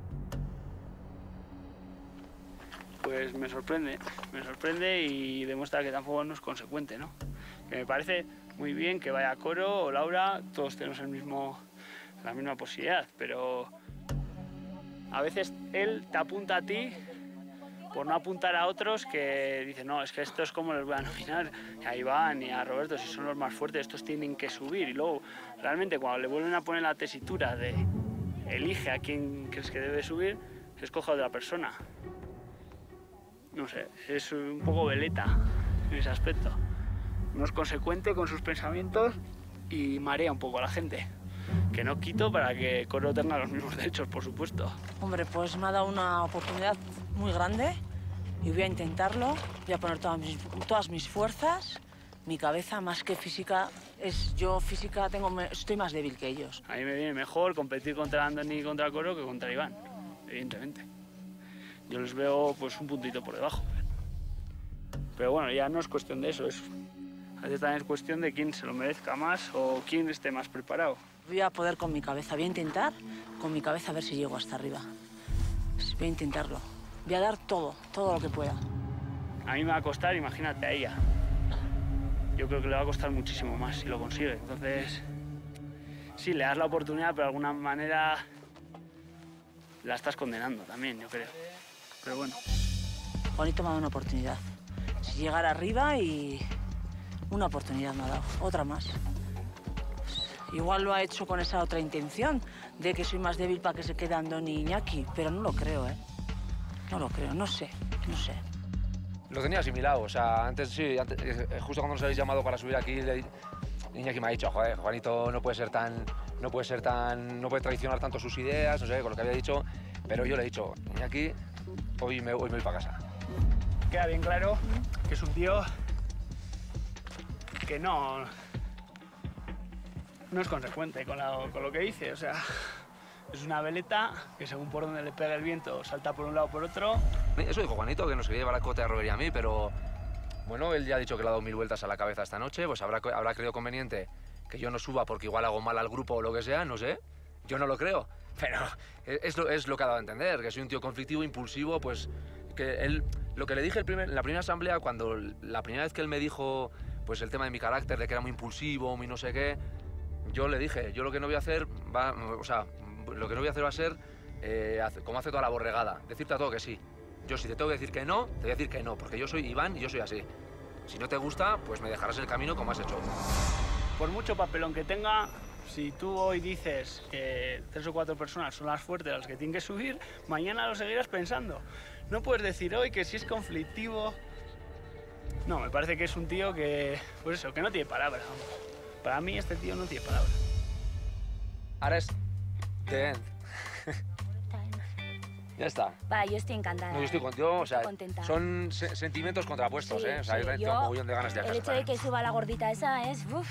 Pues me sorprende, me sorprende y demuestra que tampoco no es consecuente, ¿no? Que me parece muy bien que vaya Coro o Laura, todos tenemos el mismo, la misma posibilidad, pero a veces él te apunta a ti por no apuntar a otros que dicen, no, es que esto es como les voy a nominar a Iván y a Roberto, si son los más fuertes, estos tienen que subir. Y luego, realmente, cuando le vuelven a poner la tesitura de elige a quién crees que debe subir, se escoge a otra persona. No sé, es un poco veleta en ese aspecto. No es consecuente con sus pensamientos y marea un poco a la gente. Que no quito para que Coro tenga los mismos derechos, por supuesto. Hombre, pues me ha dado una oportunidad muy grande y voy a intentarlo. Voy a poner todas mis, todas mis fuerzas. Mi cabeza, más que física, es yo física tengo, estoy más débil que ellos. A mí me viene mejor competir contra Andoni y contra Coro que contra Iván, evidentemente. Yo les veo pues un puntito por debajo. Pero bueno, ya no es cuestión de eso, es, a veces también es cuestión de quién se lo merezca más o quién esté más preparado. Voy a poder con mi cabeza, voy a intentar con mi cabeza a ver si llego hasta arriba. Voy a intentarlo. Voy a dar todo, todo lo que pueda. A mí me va a costar, imagínate a ella. Yo creo que le va a costar muchísimo más si lo consigue. Entonces, sí, le das la oportunidad, pero de alguna manera la estás condenando también, yo creo. Pero bueno. Juanito me ha dado una oportunidad. Si llegara arriba y una oportunidad me ha dado, otra más. Igual lo ha hecho con esa otra intención, de que soy más débil para que se quede Andoni y Iñaki, pero no lo creo, ¿eh? No lo creo, no sé, no sé. Lo tenía asimilado, o sea, antes sí, antes, eh, justo cuando nos habéis llamado para subir aquí, le, Iñaki me ha dicho, joder, Juanito no puede ser tan, no puede ser tan, no puede traicionar tanto sus ideas, no sé, con lo que había dicho, pero yo le he dicho, Iñaki, hoy me, hoy me voy para casa. Queda bien claro que es un tío que no, no es consecuente con, la, con lo que dice, o sea, es una veleta que según por donde le pega el viento salta por un lado o por otro. Eso dijo Juanito, que nos quería llevar a Cote a Robert y a mí, pero bueno, él ya ha dicho que le ha dado mil vueltas a la cabeza esta noche, pues habrá, habrá creído conveniente que yo no suba porque igual hago mal al grupo o lo que sea, no sé, yo no lo creo, pero es lo, es lo que ha dado a entender, que soy un tío conflictivo, impulsivo, pues que él, lo que le dije el primer, en la primera asamblea, cuando la primera vez que él me dijo pues el tema de mi carácter, de que era muy impulsivo, muy no sé qué, yo le dije, yo lo que no voy a hacer va, o sea, lo que no voy a hacer va a ser, eh, como hace toda la borregada, decirte a todo que sí. Yo si te tengo que decir que no, te voy a decir que no, porque yo soy Iván y yo soy así. Si no te gusta, pues me dejarás el camino como has hecho. Por mucho papelón que tenga, si tú hoy dices que tres o cuatro personas son las fuertes las que tienen que subir, mañana lo seguirás pensando. No puedes decir hoy que si es conflictivo... No, me parece que es un tío que, pues eso, que no tiene palabras. Para mí este tío no tiene palabras. Ahora es the end. Ya está. Va, yo estoy encantada. No, yo estoy contigo, o sea, Estoy contenta. son se sentimientos contrapuestos, Sí, ¿eh? O sea, sí, yo tengo yo- un mogollón de ganas de El casa. hecho de que suba la gordita esa es... Uf.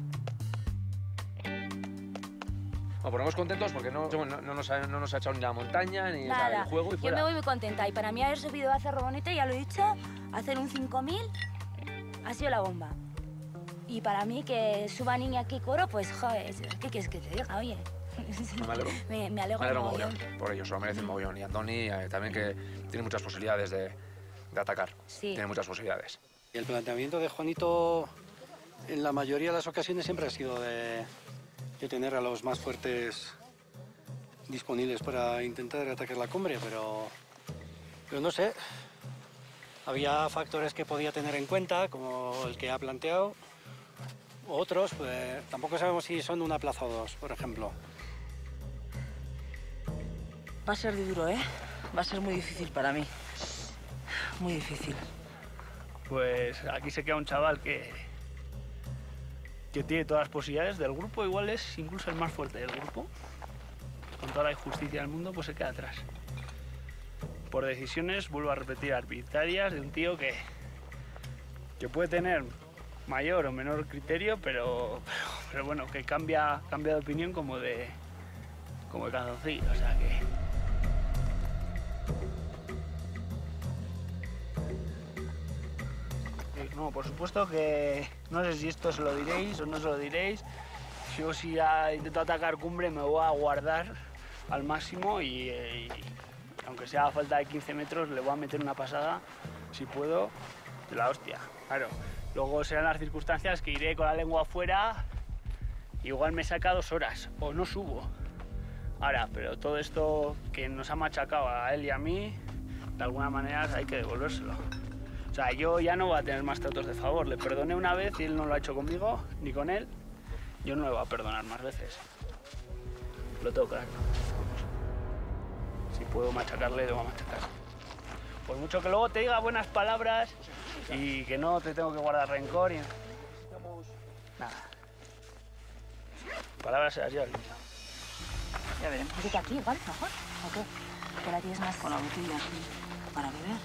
Nos ponemos contentos porque no, no, no nos ha, no nos ha echado ni la montaña, ni o sea, Nada, el juego y yo fuera. me voy muy contenta y para mí haber subido a Cerro Bonito, ya lo he dicho, hacer un cinco mil ha sido la bomba. Y para mí que suba Niña aquí Coro, pues joder, ¿qué quieres que te diga? Oye, Me alegro. me, me alegro Me alegro mogollón. mogollón. Por ellos, se lo merecen mogollón. Y Andoni eh, también, que tiene muchas posibilidades de, de atacar. Sí. Tiene muchas posibilidades. Y el planteamiento de Juanito en la mayoría de las ocasiones siempre ha sido de, de tener a los más fuertes disponibles para intentar atacar la cumbre, pero, pero no sé. Había factores que podía tener en cuenta, como el que ha planteado. Otros, pues tampoco sabemos si son una plaza o dos, por ejemplo. Va a ser duro, ¿eh? Va a ser muy difícil para mí. Muy difícil. Pues aquí se queda un chaval que, que tiene todas las posibilidades del grupo, igual es incluso el más fuerte del grupo. Con toda la injusticia del mundo, pues se queda atrás. Por decisiones, vuelvo a repetir, arbitrarias de un tío que, que puede tener mayor o menor criterio, pero, pero, pero bueno, que cambia, cambia de opinión como de, como de calzoncillo, o sea que... No, por supuesto que no sé si esto se lo diréis o no se lo diréis. Yo si a, intento atacar cumbre me voy a guardar al máximo y, y aunque sea a falta de quince metros le voy a meter una pasada, si puedo, de la hostia. Claro, luego serán las circunstancias que iré con la lengua afuera, igual me saca dos horas o no subo. Ahora, pero todo esto que nos ha machacado a él y a mí, de alguna manera hay que devolvérselo. O sea, yo ya no voy a tener más tratos de favor. Le perdoné una vez y él no lo ha hecho conmigo, ni con él. Yo no le voy a perdonar más veces. Lo tengo claro. Si puedo machacarle, le voy a machacar. Por mucho que luego te diga buenas palabras y que no te tengo que guardar rencor y... Nada. Palabras se las lleva el niño. Ya veremos. Dice que aquí igual, mejor. ¿O qué? Que la tienes más con la botella para beber.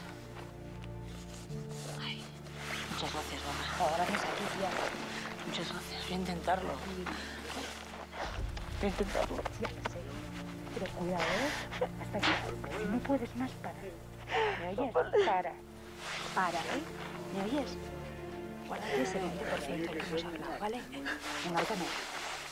Ay, muchas gracias, mamá. Oh, gracias a ti, tía. Muchas gracias. Voy a intentarlo. Voy a intentarlo. Ya sé. Pero cuidado, ¿eh? Hasta aquí. Si no puedes más, para. ¿Me oyes? Para. Para, ¿eh? ¿Me oyes? Guárdate ese veinte por ciento que hemos hablado, ¿vale? Venga, ahorita me...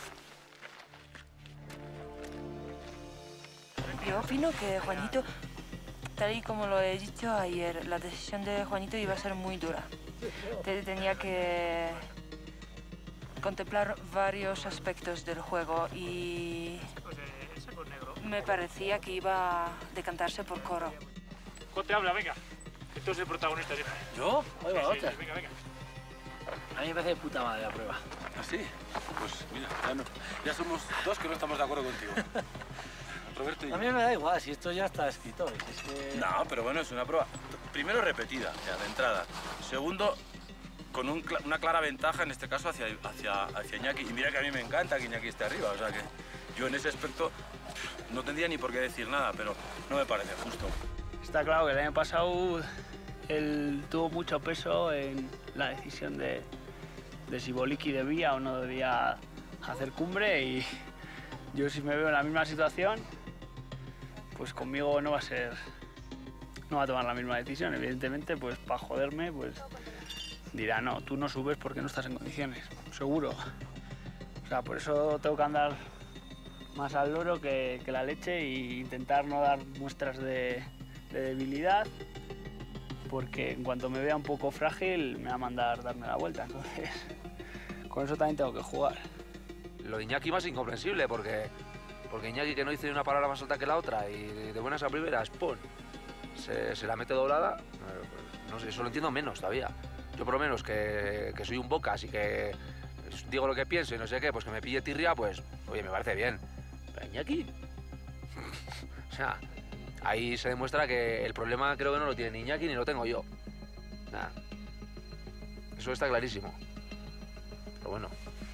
Yo opino que Juanito, tal y como lo he dicho ayer, la decisión de Juanito iba a ser muy dura. Te- Tenía que contemplar varios aspectos del juego y me parecía que iba a decantarse por Coro. Cote, habla, venga. Que tú eres el protagonista siempre. ¿Yo? Ahí va, Sí, sí, otra. sí, venga, venga. A mí me parece de puta madre la prueba. ¿Ah, sí? Pues mira, ya, no, ya somos dos que no estamos de acuerdo contigo. Roberto y A mí me da igual, si esto ya está escrito. Si es que... No, pero bueno, es una prueba. Primero, repetida, ya, de entrada. Segundo, con un cla- una clara ventaja, en este caso, hacia, hacia, hacia Iñaki. Y mira que a mí me encanta que Iñaki esté arriba. O sea que yo en ese aspecto no tendría ni por qué decir nada, pero no me parece justo. Está claro que el año pasado él tuvo mucho peso en la decisión de, de si Boliki debía o no debía hacer cumbre y yo si me veo en la misma situación, pues conmigo no va a ser, no va a tomar la misma decisión. Evidentemente, pues para joderme, pues dirá, no, tú no subes porque no estás en condiciones, seguro. O sea, por eso tengo que andar más al loro que, que la leche e intentar no dar muestras de, de debilidad, porque en cuanto me vea un poco frágil me va a mandar darme la vuelta. Entonces, con eso también tengo que jugar. Lo de Iñaki más incomprensible, porque, porque Iñaki, que no dice una palabra más alta que la otra, y de, de buenas a primeras, ¡pum!, se, se la mete doblada, eh, pues, no sé, eso lo entiendo menos todavía. Yo por lo menos que, que soy un bocas y que digo lo que pienso y no sé qué, pues que me pille tirria, pues, oye, me parece bien. Pero Iñaki... o sea, ahí se demuestra que el problema creo que no lo tiene ni Iñaki ni lo tengo yo. Nada. Eso está clarísimo. Pero bueno.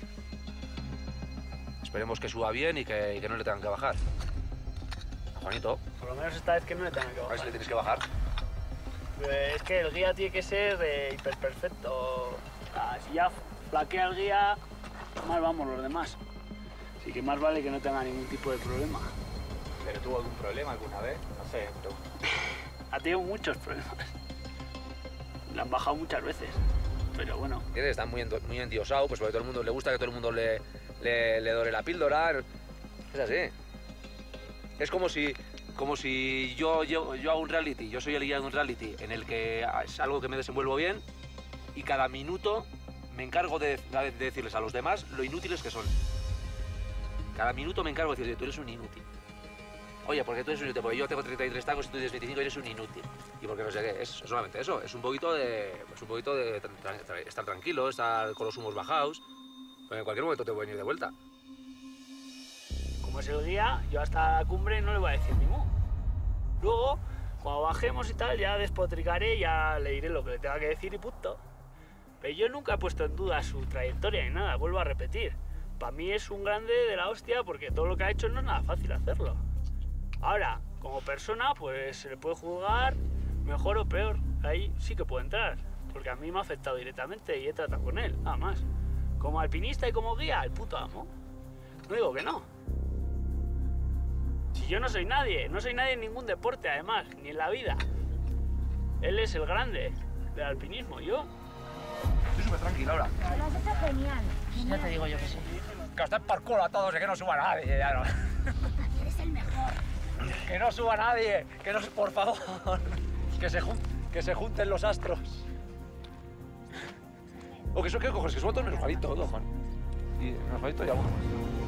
Esperemos que suba bien y que, y que no le tengan que bajar. A Juanito. Por lo menos esta vez que no le tengan que A ver bajar. si le tienes que bajar. Pues es que el guía tiene que ser eh, hiperperfecto. O sea, si ya flaquea el guía, mal vamos los demás. Así que más vale que no tenga ningún tipo de problema. ¿Pero tuvo algún problema alguna vez? No sé, pero... Ha tenido muchos problemas. Le han bajado muchas veces. Pero bueno. Está muy, endo- muy endiosado, pues porque a todo el mundo le gusta que todo el mundo le, le, le dore la píldora. Es así. Es como si, como si yo, yo, yo hago un reality, yo soy el guía de un reality en el que es algo que me desenvuelvo bien y cada minuto me encargo de, de decirles a los demás lo inútiles que son. Cada minuto me encargo de decirles, tú eres un inútil. Oye, porque tú eres un inútil, porque yo tengo treinta y tres tacos y tú tienes veinticinco y eres un inútil. Y porque no sé qué, es solamente eso, es un poquito de, es un poquito de tra- tra- estar tranquilo, estar con los humos bajados, pero en cualquier momento te voy a venir de vuelta. Como es el guía, yo hasta la cumbre no le voy a decir ni mu. Luego, cuando bajemos y tal, ya despotricaré, ya le diré lo que le tenga que decir y punto. Pero yo nunca he puesto en duda su trayectoria ni nada, vuelvo a repetir. Para mí es un grande de la hostia porque todo lo que ha hecho no es nada fácil hacerlo. Ahora, como persona, pues se le puede juzgar mejor o peor. Ahí sí que puede entrar, porque a mí me ha afectado directamente y he tratado con él, nada más. Como alpinista y como guía, el puto amo. No digo que no. Si yo no soy nadie, no soy nadie en ningún deporte, además, ni en la vida. Él es el grande del alpinismo, yo. Estoy súper tranquilo ahora. Lo has hecho genial. Ya te digo yo que sí. Que os den por culo a todos y que no suba nadie, ya no. Eres el mejor. Que no suba nadie, que no, por favor. Que se, jun que se junten los astros. O que eso, ¿qué cojones? Que suba todo menos Juanito, todo, Juan. Y menos Juanito ya vamos.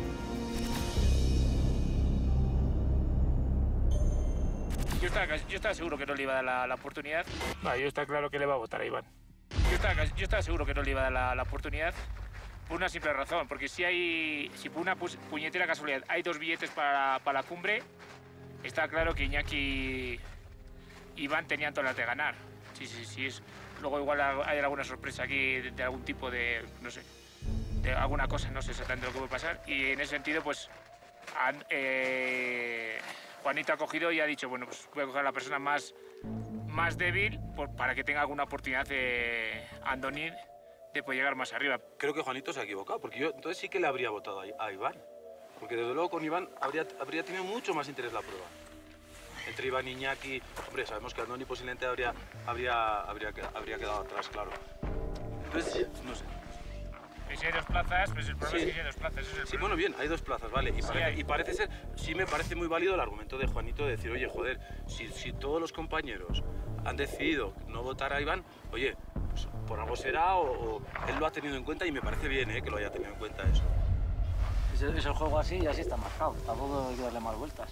Yo estaba, yo estaba seguro que no le iba a dar la, la oportunidad. Vale, yo está claro que le va a votar a Iván. Yo estaba, yo estaba seguro que no le iba a dar la, la oportunidad por una simple razón, porque si hay, si por una pu puñetera casualidad hay dos billetes para, para la cumbre, está claro que Iñaki y Iván tenían todas las de ganar. Sí, sí, sí. Es, luego igual hay alguna sorpresa aquí de, de algún tipo de, no sé, de alguna cosa, no sé exactamente lo que puede pasar. Y en ese sentido, pues, han, eh, Juanito ha cogido y ha dicho, bueno, pues voy a coger a la persona más, más débil por, para que tenga alguna oportunidad de Andoni de poder llegar más arriba. Creo que Juanito se ha equivocado, porque yo entonces sí que le habría votado a, a Iván. Porque desde luego con Iván habría, habría tenido mucho más interés la prueba. Entre Iván y Iñaki, hombre, sabemos que Andoni posiblemente habría, habría, habría, habría quedado atrás, claro. Entonces, no sé. Y si hay dos plazas, pues el problema Sí. es que si hay dos plazas. Ese es el Sí, problema. bueno, bien, hay dos plazas, vale. Y, Sí, parece, hay. y parece ser, sí me parece muy válido el argumento de Juanito de decir, oye, joder, si, si todos los compañeros han decidido no votar a Iván, oye, pues por algo será o, o él lo ha tenido en cuenta y me parece bien, ¿eh? Que lo haya tenido en cuenta eso. Es el, es el juego así y así está marcado. Tampoco hay que darle más vueltas.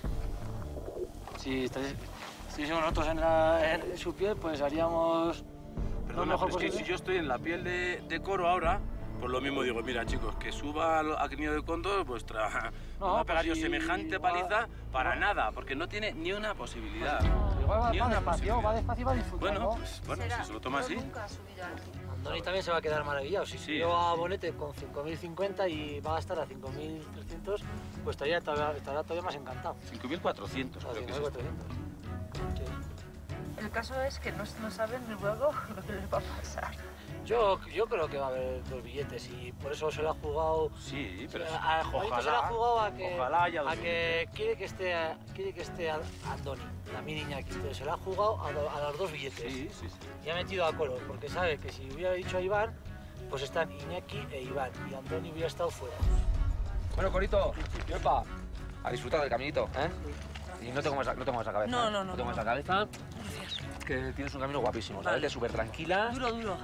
Si estáis- estuviésemos nosotros en, la- en su piel, pues haríamos lo Perdona, mejor pero es que posible. si yo estoy en la piel de, de Coro ahora, pues lo mismo digo, mira chicos, que suba al- a Crinillo de Cóndor, vuestra... No, No, va a pegar pues yo si semejante igual- paliza para nada, porque no tiene ni una posibilidad. Igual va, Ni va una despacio, posibilidad. va despacio y va disfrutando. Bueno, pues bueno, si se lo toma así. Andoni también se va a quedar maravillado. Si Sí. subió a Bonete con cinco mil cincuenta y va a estar a cinco mil trescientos, pues estaría, todavía- estará todavía más encantado. cinco mil cuatrocientos, Ah, creo que es cinco esto. mil cuatrocientos. El caso es que no, no saben luego lo que les va a pasar. Yo, yo creo que va a haber dos billetes y por eso se lo ha jugado. Sí, pero a, a Juanito se lo ha ojalá, jugado a que, ojalá haya dos a que quiere que esté quiere que esté a- Andoni, también Iñaki. Entonces se lo ha jugado a, lo- a los dos billetes. Sí, sí, sí. Y ha metido a Coro porque sabe que si hubiera dicho a Iván, pues están Iñaki e Iván y Andoni hubiera estado fuera. Bueno, Corito, yepa, a disfrutar del caminito, ¿eh? Y no tengo más, no tengo más la cabeza. No, ¿eh? no, no, tengo más no. la cabeza. Que tienes un camino guapísimo, ¿sabes? Vale. De súper tranquila. Duro, duro.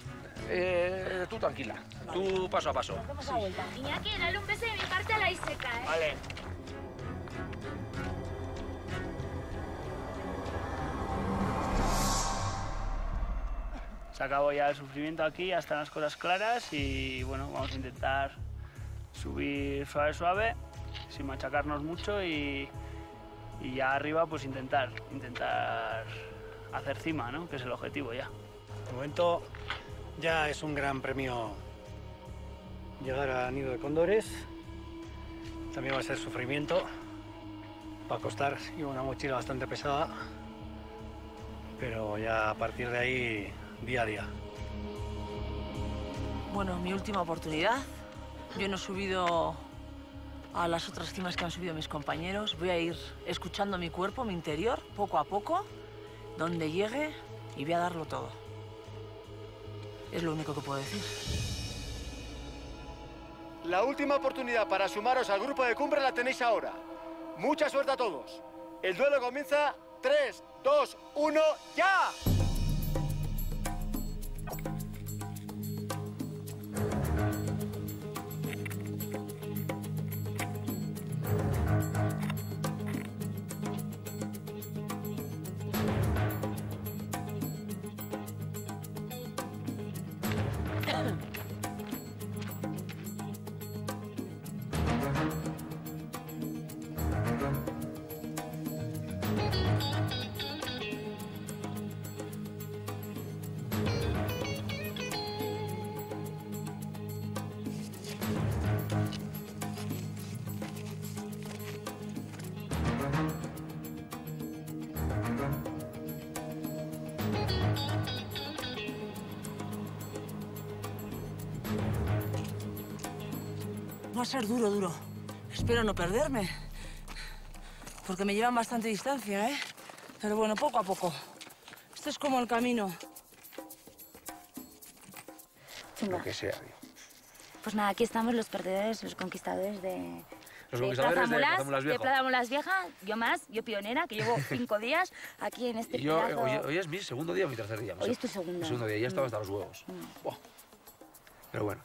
Eh, tú tranquila, tú paso a paso. Damos la vuelta. Iñaki, dale un beso de mi parte a la Iseca, ¿eh? Vale. Se acabó ya el sufrimiento aquí, ya están las cosas claras y bueno, vamos a intentar subir suave, suave, sin machacarnos mucho y, y ya arriba pues intentar, intentar hacer cima, ¿no? Que es el objetivo ya. De momento ya es un gran premio llegar a Nido de Cóndores. También va a ser sufrimiento. Va a costar, y una mochila bastante pesada. Pero ya a partir de ahí, día a día. Bueno, mi última oportunidad. Yo no he subido a las otras cimas que han subido mis compañeros. Voy a ir escuchando mi cuerpo, mi interior, poco a poco, donde llegue y voy a darlo todo. Es lo único que puedo decir. La última oportunidad para sumaros al grupo de cumbre la tenéis ahora. Mucha suerte a todos. El duelo comienza. tres, dos, uno, ¡ya! va a ser duro, duro. Espero no perderme. Porque me llevan bastante distancia, ¿eh? Pero bueno, poco a poco. Esto es como el camino. Lo que sea. Pues nada, aquí estamos los perdedores, los conquistadores de... Los conquistadores de Plaza Mulas de Viejo. Plaza Mulas Vieja, yo más, yo pionera, que llevo cinco días aquí en este Y yo, pedazo... hoy, hoy es mi segundo día o mi tercer día. Hoy es tu segundo. Mi segundo día, ya estaba Mm. hasta los huevos. Mm. Buah. Pero bueno.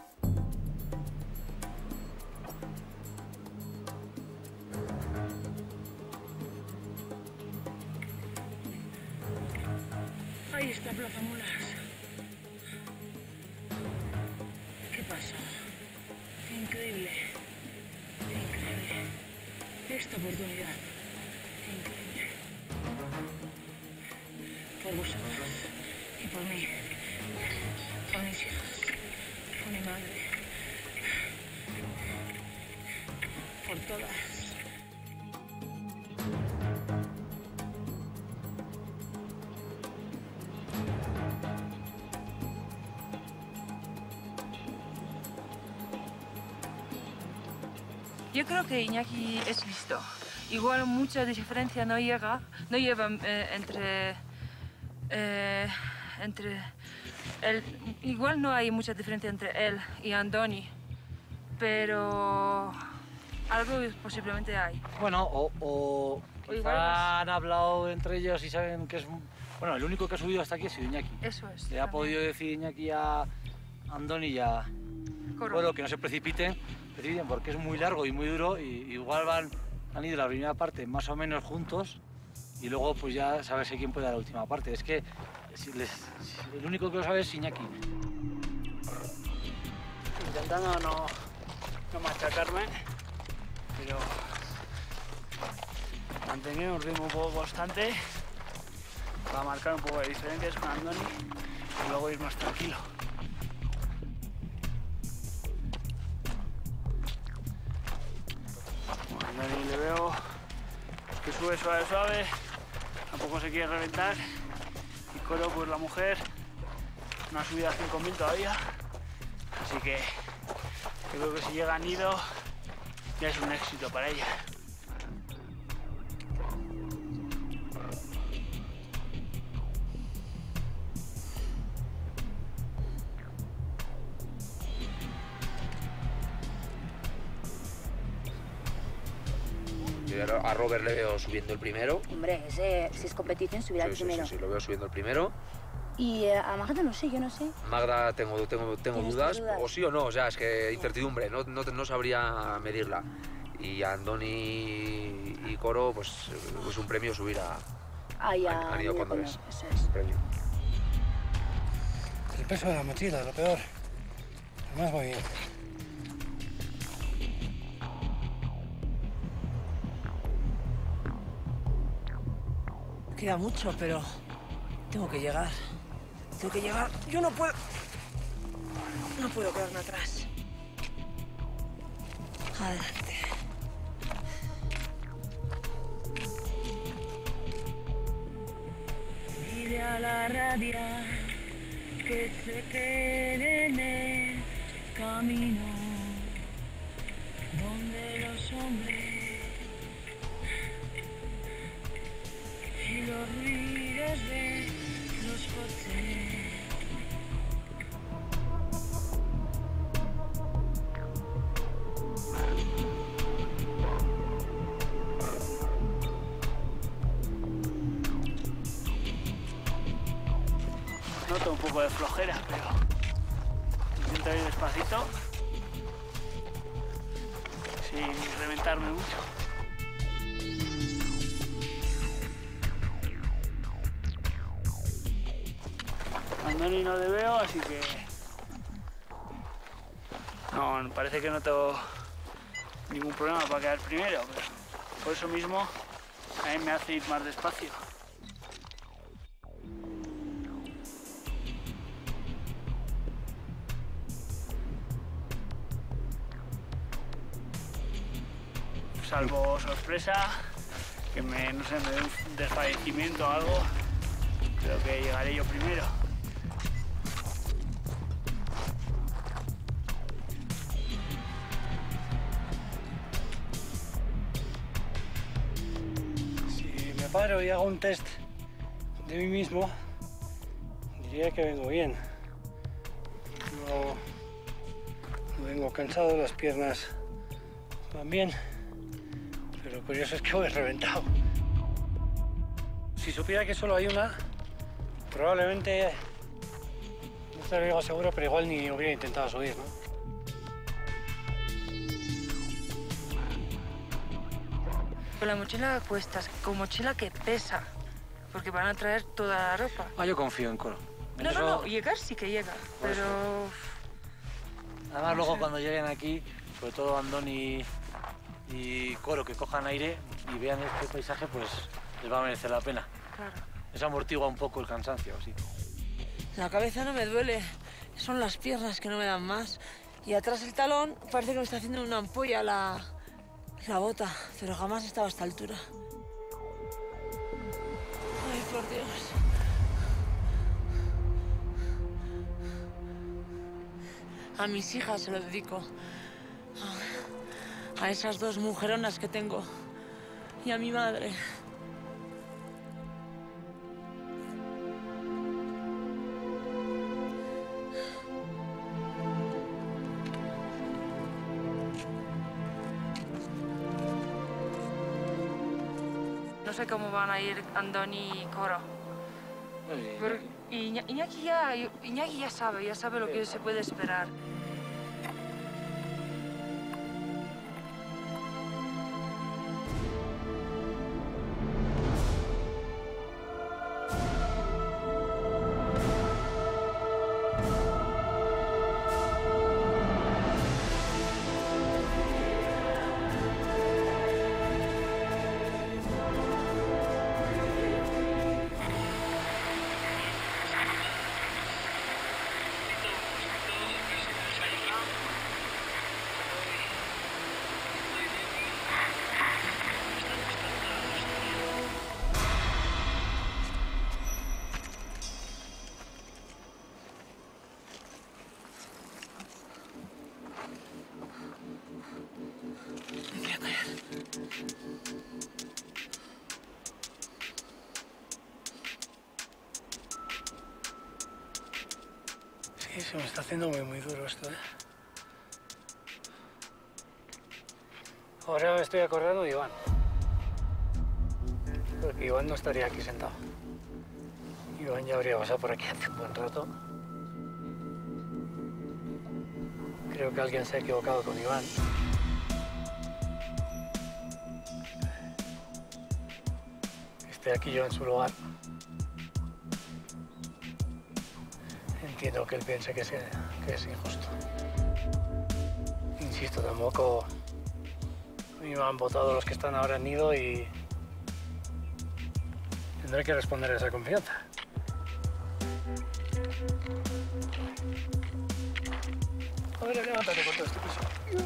Ahí está Plaza Mulas. ¿Qué pasa? Increíble. Increíble. Esta oportunidad. Increíble. Por vosotros y por mí. Por mis hijos. Por mi madre. Por todas. Yo creo que Iñaki es listo. Igual mucha diferencia no llega, no lleva eh, entre, eh, entre él. Igual no hay mucha diferencia entre él y Andoni, pero algo posiblemente hay. Bueno, o, o O igual quizá más. han hablado entre ellos y saben que es... Bueno, el único que ha subido hasta aquí ha sido Iñaki. Eso es. Le ha también. podido decir Iñaki a Andoni y a Coro. Coro que no se precipiten, precipiten porque es muy largo y muy duro y igual van, han ido la primera parte más o menos juntos y luego pues ya saberse quién puede dar la última parte. Es que si les, si el único que lo sabe es Iñaki. Intentando no, no machacarme, pero mantener un ritmo un poco constante para marcar un poco de diferencias con Andoni y luego ir más tranquilo. Bueno, a Andoni le veo que sube suave, suave, tampoco se quiere reventar. Y Coro, pues la mujer, no ha subido a cinco mil todavía, así que yo creo que si llega a Nido ya es un éxito para ella. Yo a Robert le veo subiendo el primero. Hombre, ese, si es competición, subirá Sí, el sí, primero. sí, sí, lo veo subiendo el primero. Y eh, a Magda no sé, yo no sé. Magda tengo, tengo, tengo ¿Tienes dudas, dudas? o sí o no, o sea, es que incertidumbre, no, no, no sabría medirla. Y a Andoni y Coro, pues es un premio subir a, Ah, ya. a, a Nido Nido Cóndores. Cóndor, eso es. Premio. El peso de la mochila, lo peor. Además muy bien. Queda mucho, pero tengo que llegar. Tengo que llegar. Yo no puedo... No puedo quedarme atrás. Adelante. Pide a la rabia que se quede en el camino donde los hombres y los ruidos de los coches. Noto un poco de flojera, pero intento ir despacito sin reventarme mucho. Andoni no le veo, así que no, parece que no tengo ningún problema para quedar primero, pero por eso mismo a mí me hace ir más despacio. Salvo sorpresa, que me, no sé, me dé un desfallecimiento o algo, creo que llegaré yo primero. paro y hago un test de mí mismo, diría que vengo bien. No, no vengo cansado, las piernas van bien, pero lo curioso es que voy reventado. Si supiera que solo hay una, probablemente, no te lo digo seguro, pero igual ni hubiera intentado subir, ¿no? Con la mochila cuesta, con mochila que pesa, porque van a traer toda la ropa. Ah, yo confío en Coro. En No, eso- no, no, llegar sí que llega, Por eso. pero... Además, luego cuando lleguen aquí, sobre todo Andoni y Coro, que cojan aire y vean este paisaje, pues les va a merecer la pena. Claro. Eso amortigua un poco el cansancio, sí. La cabeza no me duele, son las piernas que no me dan más. Y atrás el talón parece que me está haciendo una ampolla la, la bota, pero jamás estaba a esta altura. Ay, por Dios. A mis hijas se lo dedico. A, a esas dos mujeronas que tengo. Y a mi madre. No sé cómo van a ir Andoni y Coro. Pero Iña- Iñaki ya, Iñaki ya sabe, ya sabe lo que se puede esperar. Sí, se me está haciendo muy, muy duro esto, ¿eh? Ahora me estoy acordando de Iván. Porque Iván no estaría aquí sentado. Iván ya habría pasado por aquí hace un buen rato. Creo que alguien se ha equivocado con Iván. Esté aquí yo en su lugar. Entiendo que él piense que es, que es injusto. Insisto, tampoco me han votado los que están ahora en Nido y tendré que responder a esa confianza. A ver, levántate por todo este piso.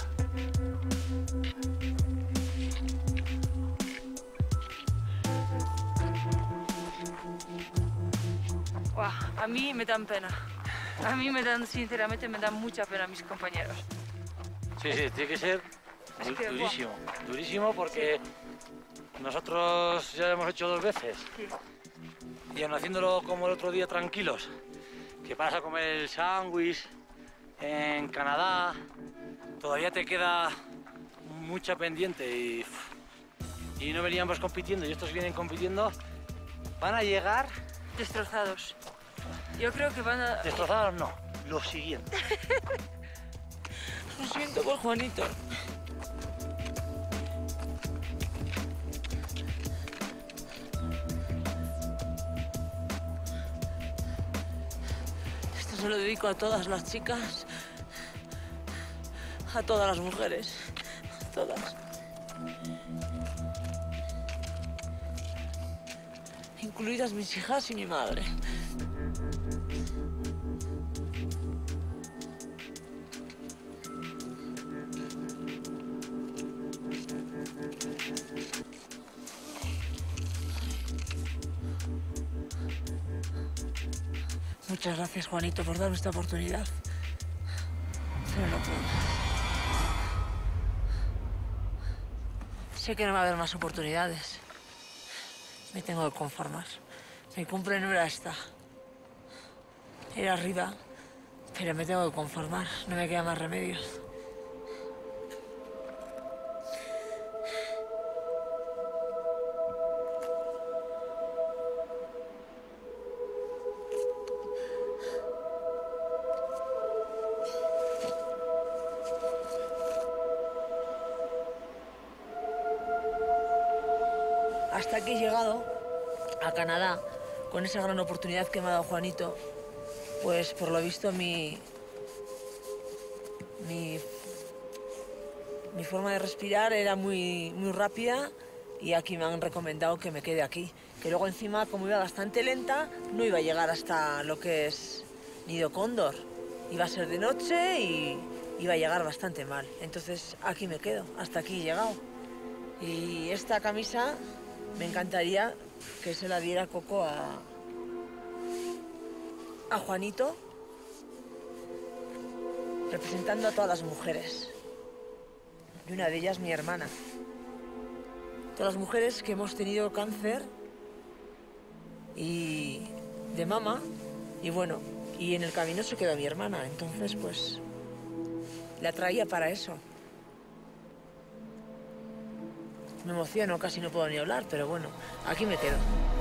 Buah, a mí me dan pena. A mí me dan, sinceramente, me dan mucha pena mis compañeros. Sí, sí, tiene que ser Es du- que, buah. durísimo. Durísimo porque nosotros ya lo hemos hecho dos veces. Sí. Y aun haciéndolo como el otro día tranquilos, que vas a comer el sándwich en Canadá, todavía te queda mucha pendiente y, y no veníamos compitiendo y estos vienen compitiendo, van a llegar... Destrozados. Yo creo que van a... Destrozados no, lo siguiente. Lo siento por Juanito. Esto se lo dedico a todas las chicas, a todas las mujeres, a todas. Incluidas mis hijas y mi madre. Muchas gracias, Juanito, por darme esta oportunidad. Pero no puedo. Sé que no va a haber más oportunidades. Me tengo que conformar. Mi cumple no era esta. Era arriba, pero me tengo que conformar. No me queda más remedio. Hasta aquí he llegado, a Canadá, con esa gran oportunidad que me ha dado Juanito, pues por lo visto mi, mi, mi forma de respirar era muy, muy rápida y aquí me han recomendado que me quede aquí. Que luego encima, como iba bastante lenta, no iba a llegar hasta lo que es Nido Cóndor. Iba a ser de noche y iba a llegar bastante mal. Entonces aquí me quedo, hasta aquí he llegado. Y esta camisa me encantaría que se la diera Coco a, a Juanito, representando a todas las mujeres. Y una de ellas mi hermana. Todas las mujeres que hemos tenido cáncer y de mama, y bueno, y en el camino se quedó mi hermana. Entonces, pues, la traía para eso. Me emociono, casi no puedo ni hablar, pero bueno, aquí me quedo.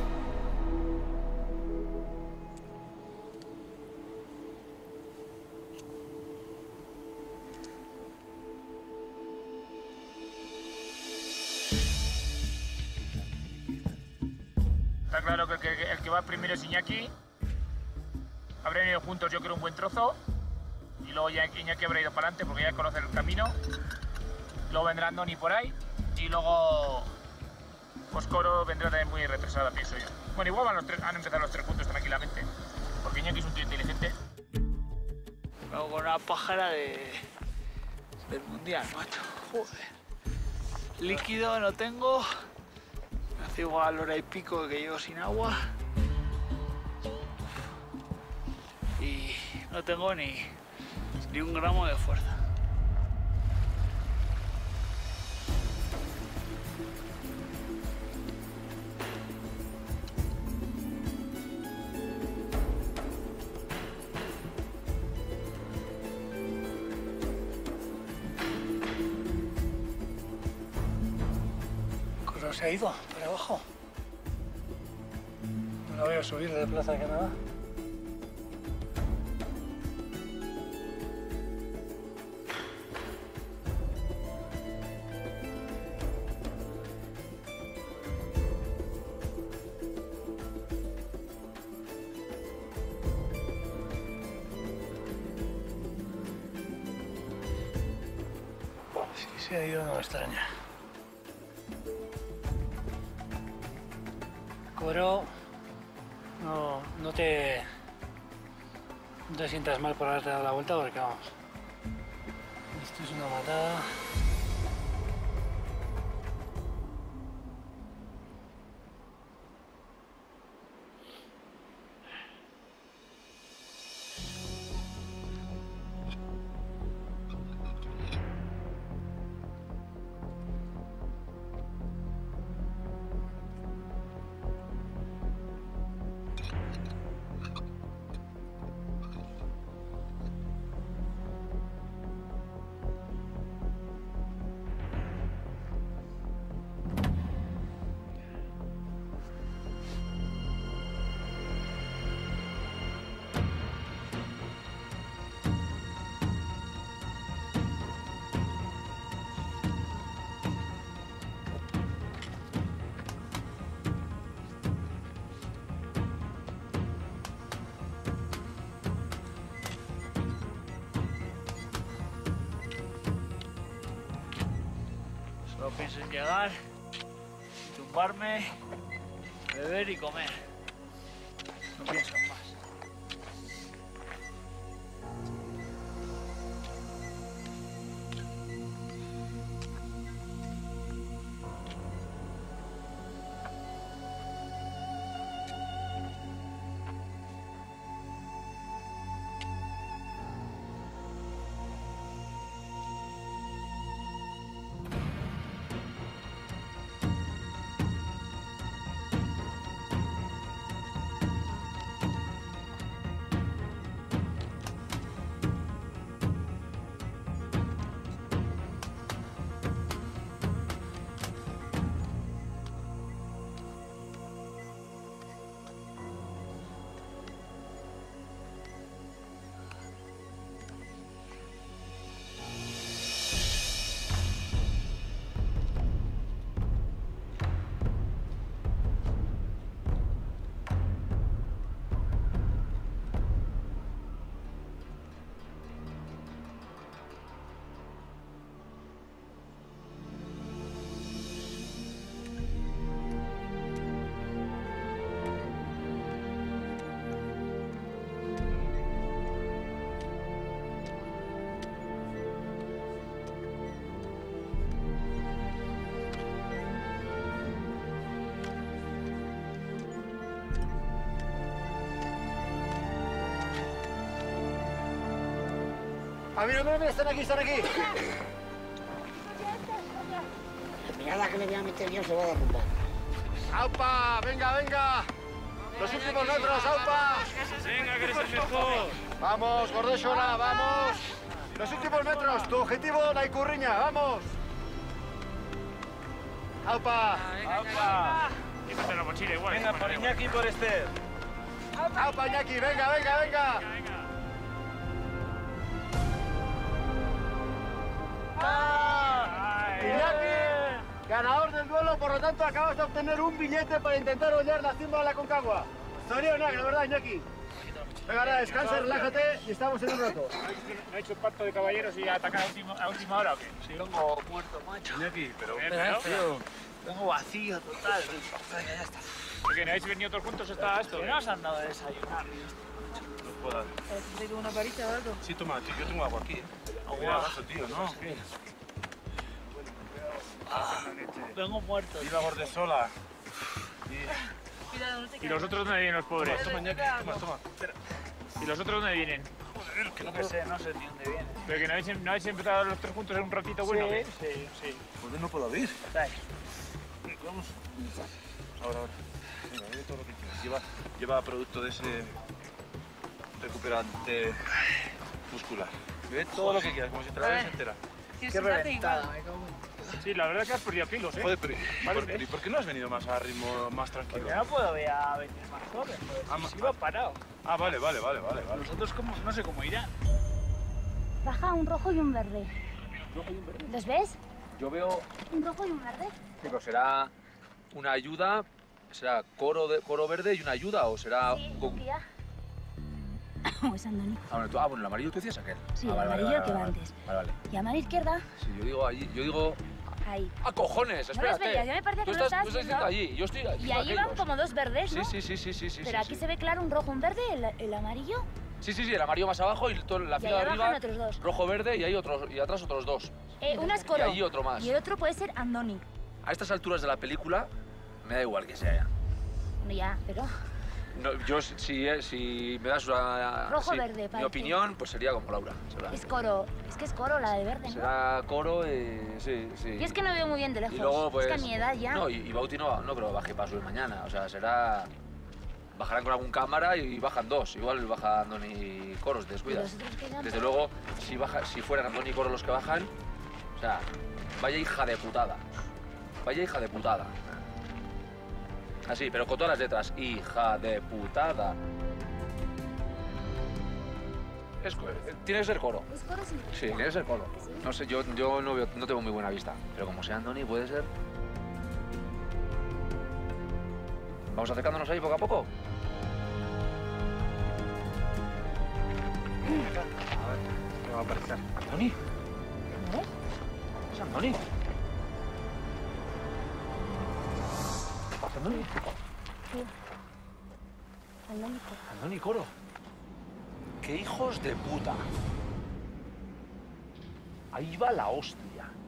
Está claro que el que, el que va primero es Iñaki. Habrán ido juntos, yo creo, un buen trozo. Y luego ya Iñaki habrá ido para adelante porque ya conoce el camino. Luego vendrá Andoni por ahí. Y luego, pues Coro vendrá también muy retrasada, pienso yo. Bueno, igual van, los tres, han empezado los tres juntos tranquilamente, porque Iñaki es un tío inteligente. Me hago con una pájara de, del mundial, macho. Joder. Líquido no tengo. Me hace igual hora y pico que llevo sin agua. Y no tengo ni, ni un gramo de fuerza. Se ha ido para abajo. No la veo subir de Plaza de Canadá. Si se ha ido, no me extraña. Coro, no, no te, no te sientas mal por haberte dado la vuelta porque vamos, esto es una matada. Solo pienso en llegar, tumbarme, beber y comer. No pienso en más. A mí no me están aquí, están aquí. La mirada que le voy a meter yo se va a derrumbar. ¡Aupa! ¡Venga, venga! ¡Los últimos metros, Aupa! Venga, que eres el mejor. Vamos, Gordeixola, vamos. Los últimos metros, tu objetivo, la Icurriña, vamos. ¡Aupa! ¡Aupa! Quítate la mochila igual. Venga, por Iñaki y por Esther. ¡Aupa, Iñaki! ¡Venga, venga, venga! ¡Ah! ¡Iñaki! Ganador del duelo, por lo tanto acabas de obtener un billete para intentar hollar la cima de la Concagua. Zorionak, la verdad, Iñaki. Venga, ahora descansa, relájate y estamos en un rato. ¿No ha hecho pacto de caballeros y atacar a última, a última hora o qué? Sí, vengo muerto, macho. Iñaki, pero... Eh, pero, pero... Vengo vacío, total. Venga, ya está. ¿Por qué no habéis venido todos juntos hasta esto? ¿Qué no os han dado de desayunar? No puedo dar. ¿Te una varita o algo? Sí, toma, tío, yo tengo agua aquí. Agua. Mira, tío, ¿no? Ah, vengo muerto. Viva Gordesola. ¿Y los otros dónde vienen los pobres? Toma, Iñaki, toma, toma. ¿Y los otros dónde vienen? Joder, que no que sé, no sé ni dónde vienen. ¿Pero que no habéis, no habéis empezado los tres juntos en un ratito bueno? Sí, sí, sí. Joder, no puedo abrir. Dale. Vamos. Ahora, ahora. Venga, ve todo lo que quieras. Lleva, lleva producto de ese recuperante muscular. Ve todo lo que quieras, como si te la ves entera. Qué reventada, me cago en... Sí, la verdad es que has perdido kilos, ¿eh? Joder, pero Vale, ¿por, ¿y por qué no has venido más a ritmo, más tranquilo? Porque no puedo ya venir más joven, Ah, pues si iba parado. Ah, vale, vale, vale, vale. vale. Nosotros cómo, no sé cómo irán. Baja un rojo y un verde. ¿Los ves? Yo veo... Un rojo y un verde. Pero será una ayuda, será coro, de, coro verde y una ayuda, o será... Sí, con- guía. ¿O es Andoni? Ah, bueno, tú- ah, bueno, el amarillo tú decías aquel. Sí, Ah, el vale, vale, amarillo vale, que va vale, antes. Vale, vale. Y a mano izquierda, Sí, yo digo allí, yo digo... ahí. ¡Ah, cojones! No Espérate. los veías, yo me parecía Tú que no estás, lo tú estabas estás diciendo viendo. allí, yo estoy allí. Y ahí van como dos verdes, ¿no? Sí, sí, sí, sí, sí, sí. Pero sí, aquí sí. se ve claro un rojo, un verde, el, el amarillo. Sí, sí, sí, el amarillo más abajo y todo, la Y fila ahí de abajo arriba, otros dos. rojo, verde y ahí otros, y atrás otros dos. Eh, uno es Coro. Y ahí otro más. Y el otro puede ser Andoni. A estas alturas de la película, me da igual que sea ya. Bueno, ya, pero... No, yo, si, eh, si me das una... Rojo, sí, verde, mi parece. opinión, pues sería como Laura. Será, Es Coro. Es que es Coro la de verde, ¿no? será coro y... sí, sí. Yo es que no veo muy bien de lejos. Y luego, pues... Es que a mi edad ya... No, y, y Bauti no, no creo que baje para subir mañana. O sea, será... Bajarán con algún cámara y bajan dos. Igual baja Andoni y Coros, descuida. ¿Y los otros qué dan? Desde luego, si, baja, si fueran Andoni y Coros los que bajan, o sea, vaya hija de putada. Vaya hija de putada. Así, pero con todas las letras. Hija de putada. Es, co- eh, tiene que ser coro. ¿Es Coro sí? Sí, tiene que ser coro. No sé, yo, yo no, veo- no tengo muy buena vista. Pero como sea Andoni, puede ser. Vamos acercándonos ahí poco a poco. A ver, ¿qué va a aparecer? ¿Andoni? ¿Eh? ¿Es Andoni? ¿Andoni? Sí. Andoni. Andoni Coro. ¡Qué hijos de puta! Ahí va la hostia.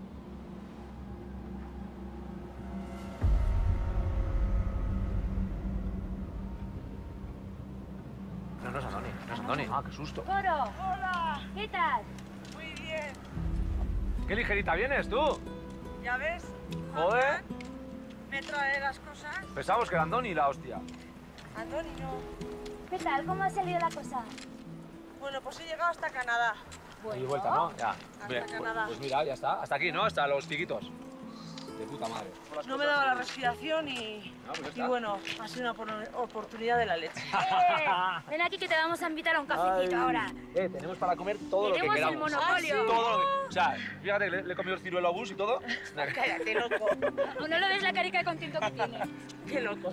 No, no es Andoni, no es Andoni. Ah, qué susto. Coro. Hola. ¿Qué tal? Muy bien. ¡Qué ligerita vienes tú! ¿Ya ves? Joder, Me trae las cosas. pensamos que era Andoni la hostia. Andoni, no. ¿Qué tal? ¿Cómo ha salido la cosa? Bueno, pues he llegado hasta Canadá. Y vuelta, ¿no? Ya. Bien, pues, Canadá. pues mira, ya está. Hasta aquí, ¿no? Hasta los piquitos. De puta madre. No me daba la respiración y, No, pues ya y está. bueno, ha sido una por- oportunidad de la leche. ¡Eh! Ven aquí que te vamos a invitar a un cafecito Ay. ahora. Eh, tenemos para comer todo lo que Tenemos el queramos. monopolio. Todo lo que- O sea, fíjate que le, le he comido el ciruelo a bus y todo. Cállate, loco. ¿O no lo ves la carica de contento que tiene? Qué loco.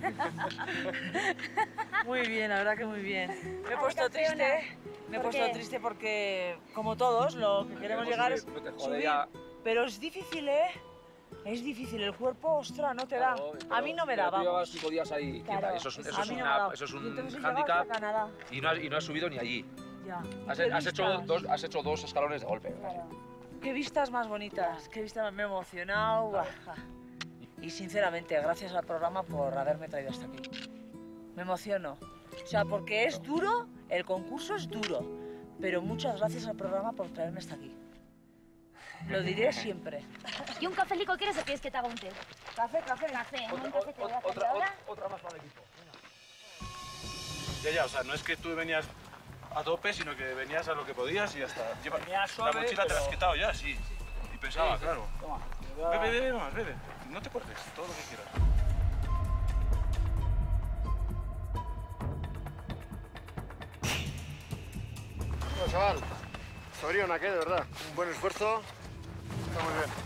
Muy bien, la verdad que muy bien. Me he puesto campeona. triste. Me he ¿Por puesto qué? triste porque, como todos, lo que queremos llegar es No te jode subir. ya. Pero es difícil, ¿eh? Es difícil. El cuerpo, ostras, no te da. A mí no me da, Pero tú llevas vamos. cinco días ahí quieta. Claro. Eso es, eso A es mí no me una- ha dado. eso es Y un entonces he llegado hándicap hasta Canadá. y no, has, y no has subido ni allí. Ya. Has, Qué has hecho vistas. dos, has hecho dos escalones de golpe. Qué vistas más bonitas, qué vistas me he emocionado. Buah. Y sinceramente, gracias al programa por haberme traído hasta aquí. Me emociono. O sea, porque es duro, el concurso es duro. pero muchas gracias al programa por traerme hasta aquí. Lo diré siempre. ¿Y un cafelico quieres o quieres que te haga un té? Café, café. Café, Otra, un café te voy a hacer otra, ahora. otra más para el equipo. Ya, ya, o sea, no es que tú venías a tope, sino que venías a lo que podías y ya está. Lleva, Venía suave, la mochila pero... te la has quitado ya, sí. Y pesaba, Sí, claro. Toma. Bebe, bebe, bebe más, bebe. No te cortes, todo lo que quieras. Bueno, chaval, Zorionak, ¿eh? De verdad. Un buen esfuerzo. Está muy bien.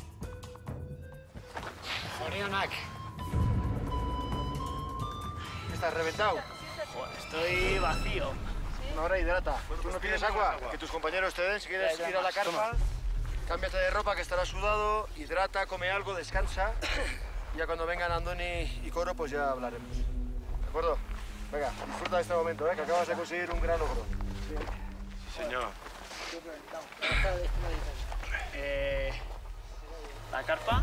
Zorionak. ¿Estás reventado? Estoy vacío. Una hora hidrata. ¿Tú no tienes agua? Que tus compañeros te den. Si quieres Ya, ya, ir a la más. carpa, cámbiate de ropa que estarás sudado, hidrata, come algo, descansa. Y ya cuando vengan Andoni y Coro, pues ya hablaremos. ¿De acuerdo? Venga, disfruta de este momento, ¿eh? Que acabas de conseguir un gran logro. Sí, señor. Eh, la carpa.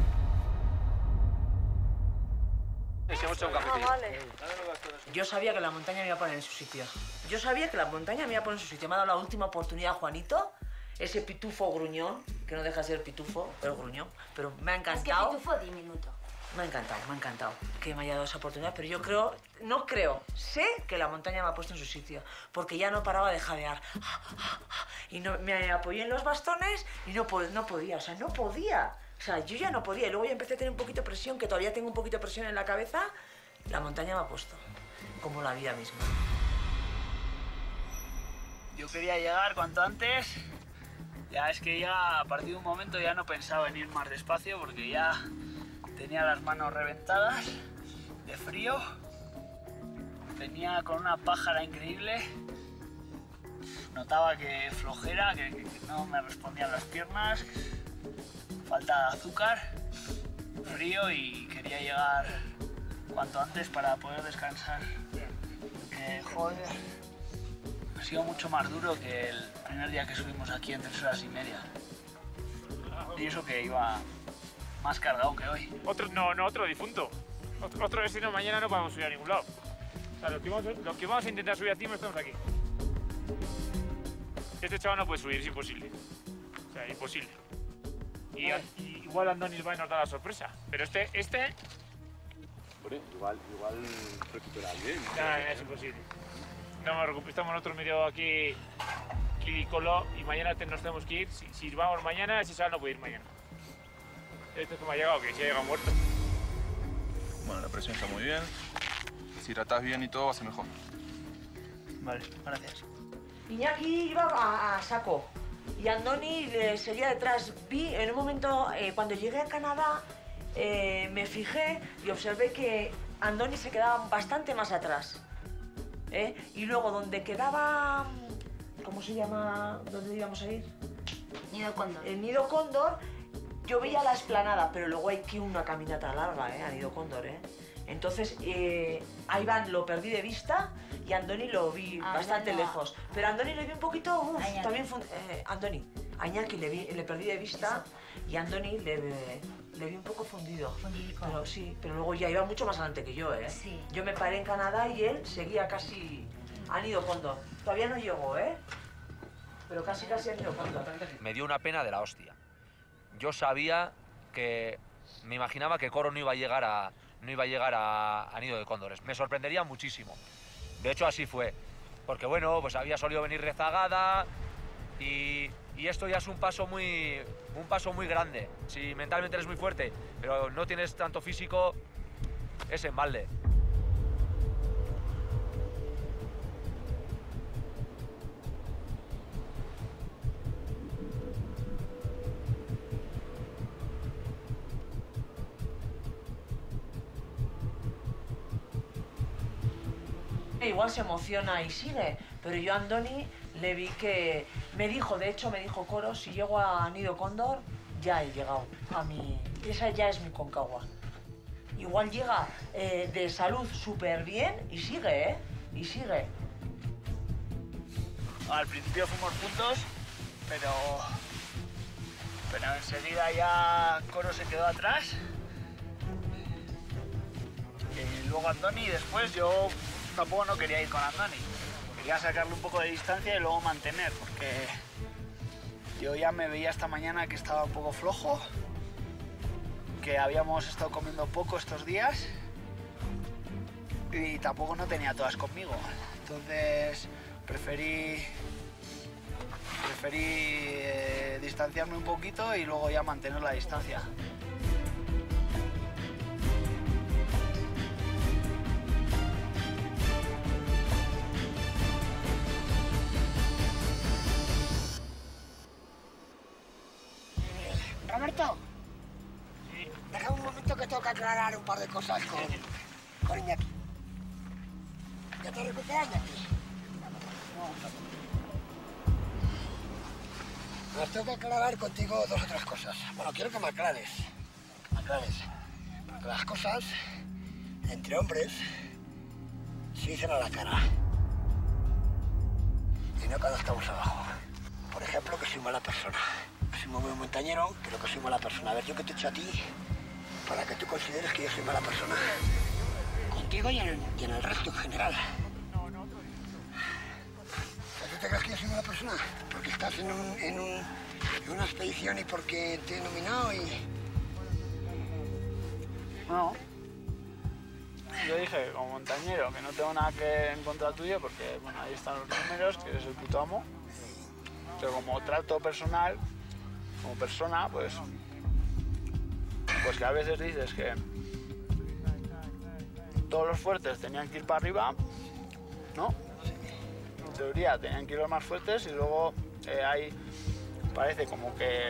Si hemos hecho un cafecillo. Ah, vale. Yo sabía que la montaña me iba a poner en su sitio. Yo sabía que la montaña me iba a poner en su sitio. Me ha dado la última oportunidad, Juanito. Ese pitufo gruñón, que no deja de ser pitufo, pero gruñón. Pero me ha encantado. Es que pitufo diminuto. Me ha encantado, me ha encantado que me haya dado esa oportunidad, pero yo creo, no creo, sé que la montaña me ha puesto en su sitio, porque ya no paraba de jadear. Y no, me apoyé en los bastones y no, no podía, o sea, no podía. O sea, yo ya no podía. Y luego ya empecé a tener un poquito de presión, que todavía tengo un poquito de presión en la cabeza. La montaña me ha puesto, como la vida misma. Yo quería llegar cuanto antes. Ya es que ya a partir de un momento ya no pensaba en ir más despacio porque ya tenía las manos reventadas de frío. Venía con una pájara increíble. Notaba que flojera, que, que no me respondían las piernas. Falta de azúcar, frío y quería llegar cuanto antes para poder descansar. Que, joder, ha sido mucho más duro que el primer día que subimos aquí en tres horas y media. Y eso que iba más cargado que hoy. Otro, no, no, otro difunto. Otro, otro destino, mañana no podemos subir a ningún lado. O sea, los que vamos, los que vamos a intentar subir a cima estamos aquí. Este chaval no puede subir, es imposible. O sea, imposible. Y, y igual Andoni va a nos dar la sorpresa. Pero este, este... Hombre, igual, igual recupera bien. No, es imposible. No, no, estamos nosotros medio aquí ridículo y mañana te, nos tenemos que ir. Si, si vamos mañana, ese chaval no puede ir mañana. Este es como ha llegado, que si ha llegado muerto. Bueno, la presión está muy bien. Si hidratas bien y todo, va a ser mejor. Vale, gracias. Iñaki iba a, a saco y Andoni le seguía detrás. Vi en un momento, eh, cuando llegué a Canadá, eh, me fijé y observé que Andoni se quedaba bastante más atrás. ¿eh? Y luego donde quedaba, ¿cómo se llama? ¿Dónde íbamos a ir? Nido Cóndor. El Nido Cóndor, yo veía la explanada, pero luego hay que una caminata larga, ¿eh? A Nido Cóndor, ¿eh? Entonces, eh, a Iván lo perdí de vista y a Andoni lo vi Ah, bastante no, no. lejos. Pero a Andoni le vi un poquito, uf, A Iñaki. también fue, eh, Andoni, a Iñaki le, vi, le perdí de vista y a Andoni le, le vi un poco fundido. Fundidico. Pero sí, pero luego ya iba mucho más adelante que yo, ¿eh? Sí. Yo me paré en Canadá y él seguía casi a Nido Cóndor. Todavía no llegó, ¿eh? Pero casi casi a Nido Cóndor. Me dio una pena de la hostia. Yo sabía que... Me imaginaba que Coro no iba a llegar a, no iba a, llegar a, a Nido de Cóndores. Me sorprendería muchísimo. De hecho, así fue. Porque, bueno, pues había solido venir rezagada y, y esto ya es un paso muy, un paso muy grande. Si mentalmente eres muy fuerte, pero no tienes tanto físico, es en balde. Igual se emociona y sigue, pero yo a Andoni le vi que... Me dijo, de hecho me dijo Coro, si llego a Nido Cóndor, ya he llegado a mi... Esa ya es mi Concagua. Igual llega eh, de salud súper bien y sigue, ¿eh? Y sigue. Al principio fuimos juntos, pero... Pero enseguida ya Coro se quedó atrás. Y luego Andoni y después yo... Tampoco no quería ir con Andoni, porque quería sacarle un poco de distancia y luego mantener, porque yo ya me veía esta mañana que estaba un poco flojo, que habíamos estado comiendo poco estos días y tampoco no tenía todas conmigo. Entonces preferí, preferí eh, distanciarme un poquito y luego ya mantener la distancia. Roberto, deja un momento que tengo que aclarar un par de cosas con, con Iñaki. ¿Ya te recuperas, Iñaki? Pues tengo que aclarar contigo dos o tres cosas. Bueno, quiero que me aclares. Que me aclares. Porque las cosas, entre hombres, se dicen a la cara. Y no cuando estamos abajo. Por ejemplo, que soy mala persona. Soy muy buen montañero, creo que soy mala persona. A ver, yo que te he hecho a ti para que tú consideres que yo soy mala persona. Contigo y en el, y en el resto en general. ¿Tú te crees que yo soy mala persona? Porque estás en, un, en, un, en una expedición y porque te he nominado y... No. Yo dije, como montañero, que no tengo nada que en contra tuyo, porque, bueno, ahí están los números, que eres el puto amo. Pero como trato personal, como persona, pues... Pues que a veces dices que todos los fuertes tenían que ir para arriba, ¿no? En teoría tenían que ir los más fuertes y luego eh, hay... Parece como que...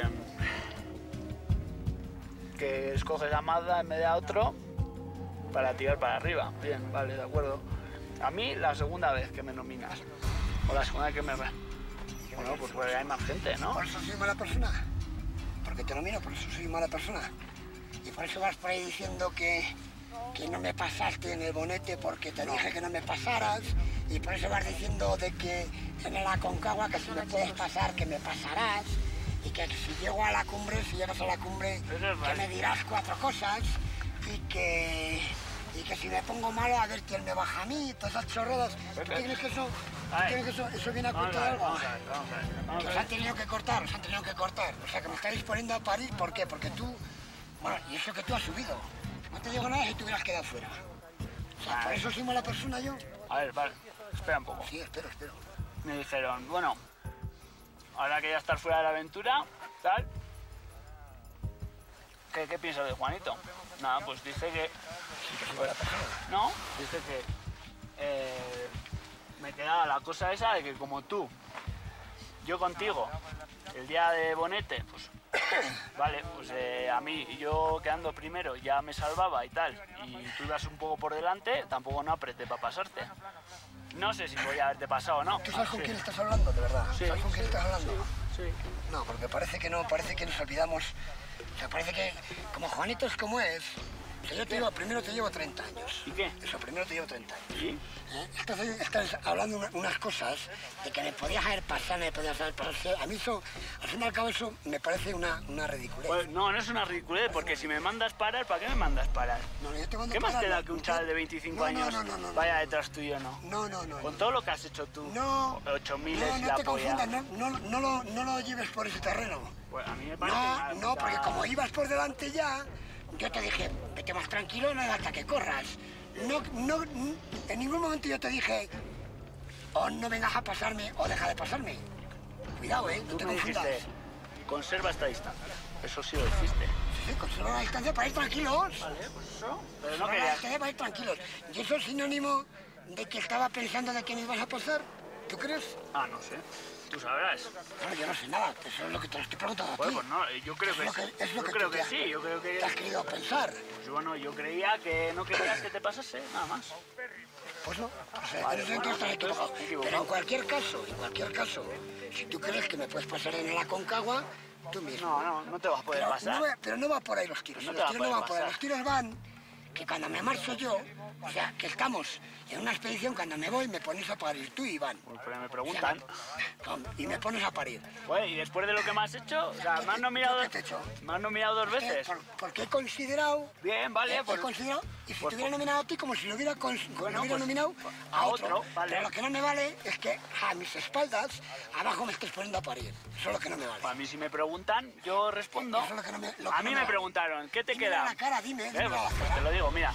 que escoges a Mazda en vez de a otro para tirar para arriba. Bien, vale, de acuerdo. A mí la segunda vez que me nominas, o la segunda vez que me... Bueno, pues porque hay más gente, ¿no? Por eso soy mala persona. Porque te nomino, por eso soy mala persona. Y por eso vas por ahí diciendo que, que no me pasaste en el bonete porque te dije que no me pasaras. Y por eso vas diciendo de que en el Aconcagua que si me puedes pasar, que me pasarás. Y que si llego a la cumbre, si llegas a la cumbre, que me dirás cuatro cosas. Y que... Y que si me pongo malo, a ver quién me baja a mí, todas esas chorradas. ¿Tú crees que eso, ¿tú crees que eso, eso viene a cuento de algo? Vamos a ver, vamos a ver, vamos a Que ver. os han tenido que cortar, os han tenido que cortar. O sea, que me estáis poniendo a parir, ¿por qué? Porque tú... Bueno, y eso que tú has subido. No te digo nada si te hubieras quedado fuera. O sea, por eso soy mala persona yo. A ver, vale, espera un poco. Sí, espero, espero. Me dijeron, bueno, ahora que ya estás fuera de la aventura, tal... ¿Qué, qué piensas de Juanito? Nada, pues dije que... No, dije que eh, me quedaba la cosa esa de que como tú, yo contigo, el día de Bonete, pues vale, pues eh, a mí yo quedando primero ya me salvaba y tal, y tú ibas un poco por delante, tampoco no apreté para pasarte. No sé si voy a haberte pasado o no. ¿Tú sabes con Sí. quién estás hablando, de verdad? Sí, ¿Sabes con quién sí, estás hablando? Sí. No, porque parece que no, parece que nos olvidamos. O sea, parece que como Juanito es como es. O sea, yo te llevo, primero te llevo treinta años. ¿Y qué? Eso, primero te llevo treinta años. ¿Y? ¿Eh? Estás, estás hablando una- unas cosas de que me podías haber pasado, me podías haber pasado. A mí eso, al fin y al cabo, eso me parece una, una ridiculez. Pues no, no es una ridiculez, porque si me mandas parar, ¿para qué me mandas parar? No, yo te mando ¿Qué más parar, te da no, que un no, chaval de veinticinco no, no, años no, no, no, vaya detrás tuyo, no? No, no, no. Con todo lo que has hecho tú, No, ocho mil no, y no la te polla. confundas, no, no, no, lo, no lo lleves por ese terreno. Pues a mí me parece No, una no, puta- porque como ibas por delante ya, yo te dije, vete más tranquilo, no hagas hasta que corras. No, no, en ningún momento yo te dije, o no vengas a pasarme o deja de pasarme. Cuidado, ¿eh? No Tú te me confundas. dijiste, conserva esta distancia. Eso sí lo hiciste. Sí, conserva la distancia para ir tranquilos. Vale, pues eso. Pero no Conserva la querías... distancia para ir tranquilos. ¿Y eso es sinónimo de que estaba pensando de que me ibas a pasar? ¿Tú crees? Ah, no sé. Tú sabrás. Bueno, yo no sé nada, eso es lo que te lo estoy preguntando a ti. Bueno, pues no, yo creo que Es lo sí. que- es lo Yo que creo tú que te- sí, yo creo que... te has querido pensar. Pues bueno, yo creía que no querías que te pasase, nada más. Pues no, o sea, Vale, en ese sentido bueno, estás equivocado. entonces, equivocado. Pero en cualquier caso, en cualquier caso, si tú crees que me puedes pasar en el Aconcagua, tú mismo. No, no, no te vas a poder pero pasar. No, va- pero no va por ahí los tiros. No te los va a tiros no poder van por ahí. pasar. Los tiros van que cuando me marcho yo, o sea, que estamos en una expedición, cuando me voy me pones a parir, tú Iván. Pero me preguntan. Y me pones a parir. Bueno, y después de lo que me has hecho, o sea, me has nominado, ¿Qué te he hecho? me has nominado dos veces. ¿Por- Porque he considerado... Bien, vale, he pues... considerado Y si Pues, te hubiera nominado a ti, como si lo hubiera, con, como Bueno, lo hubiera pues, nominado a, a otro. otro, vale. Pero lo que no me vale es que a mis espaldas, abajo me estés poniendo a parir. Eso es lo que no me vale. A mí si me preguntan, yo respondo. Eso es lo que no me, lo que A no mí me me vale. preguntaron, ¿qué te Dímelo queda? a la cara, dime, Eh, dímelo pues, a la pues cara. te lo digo, mira.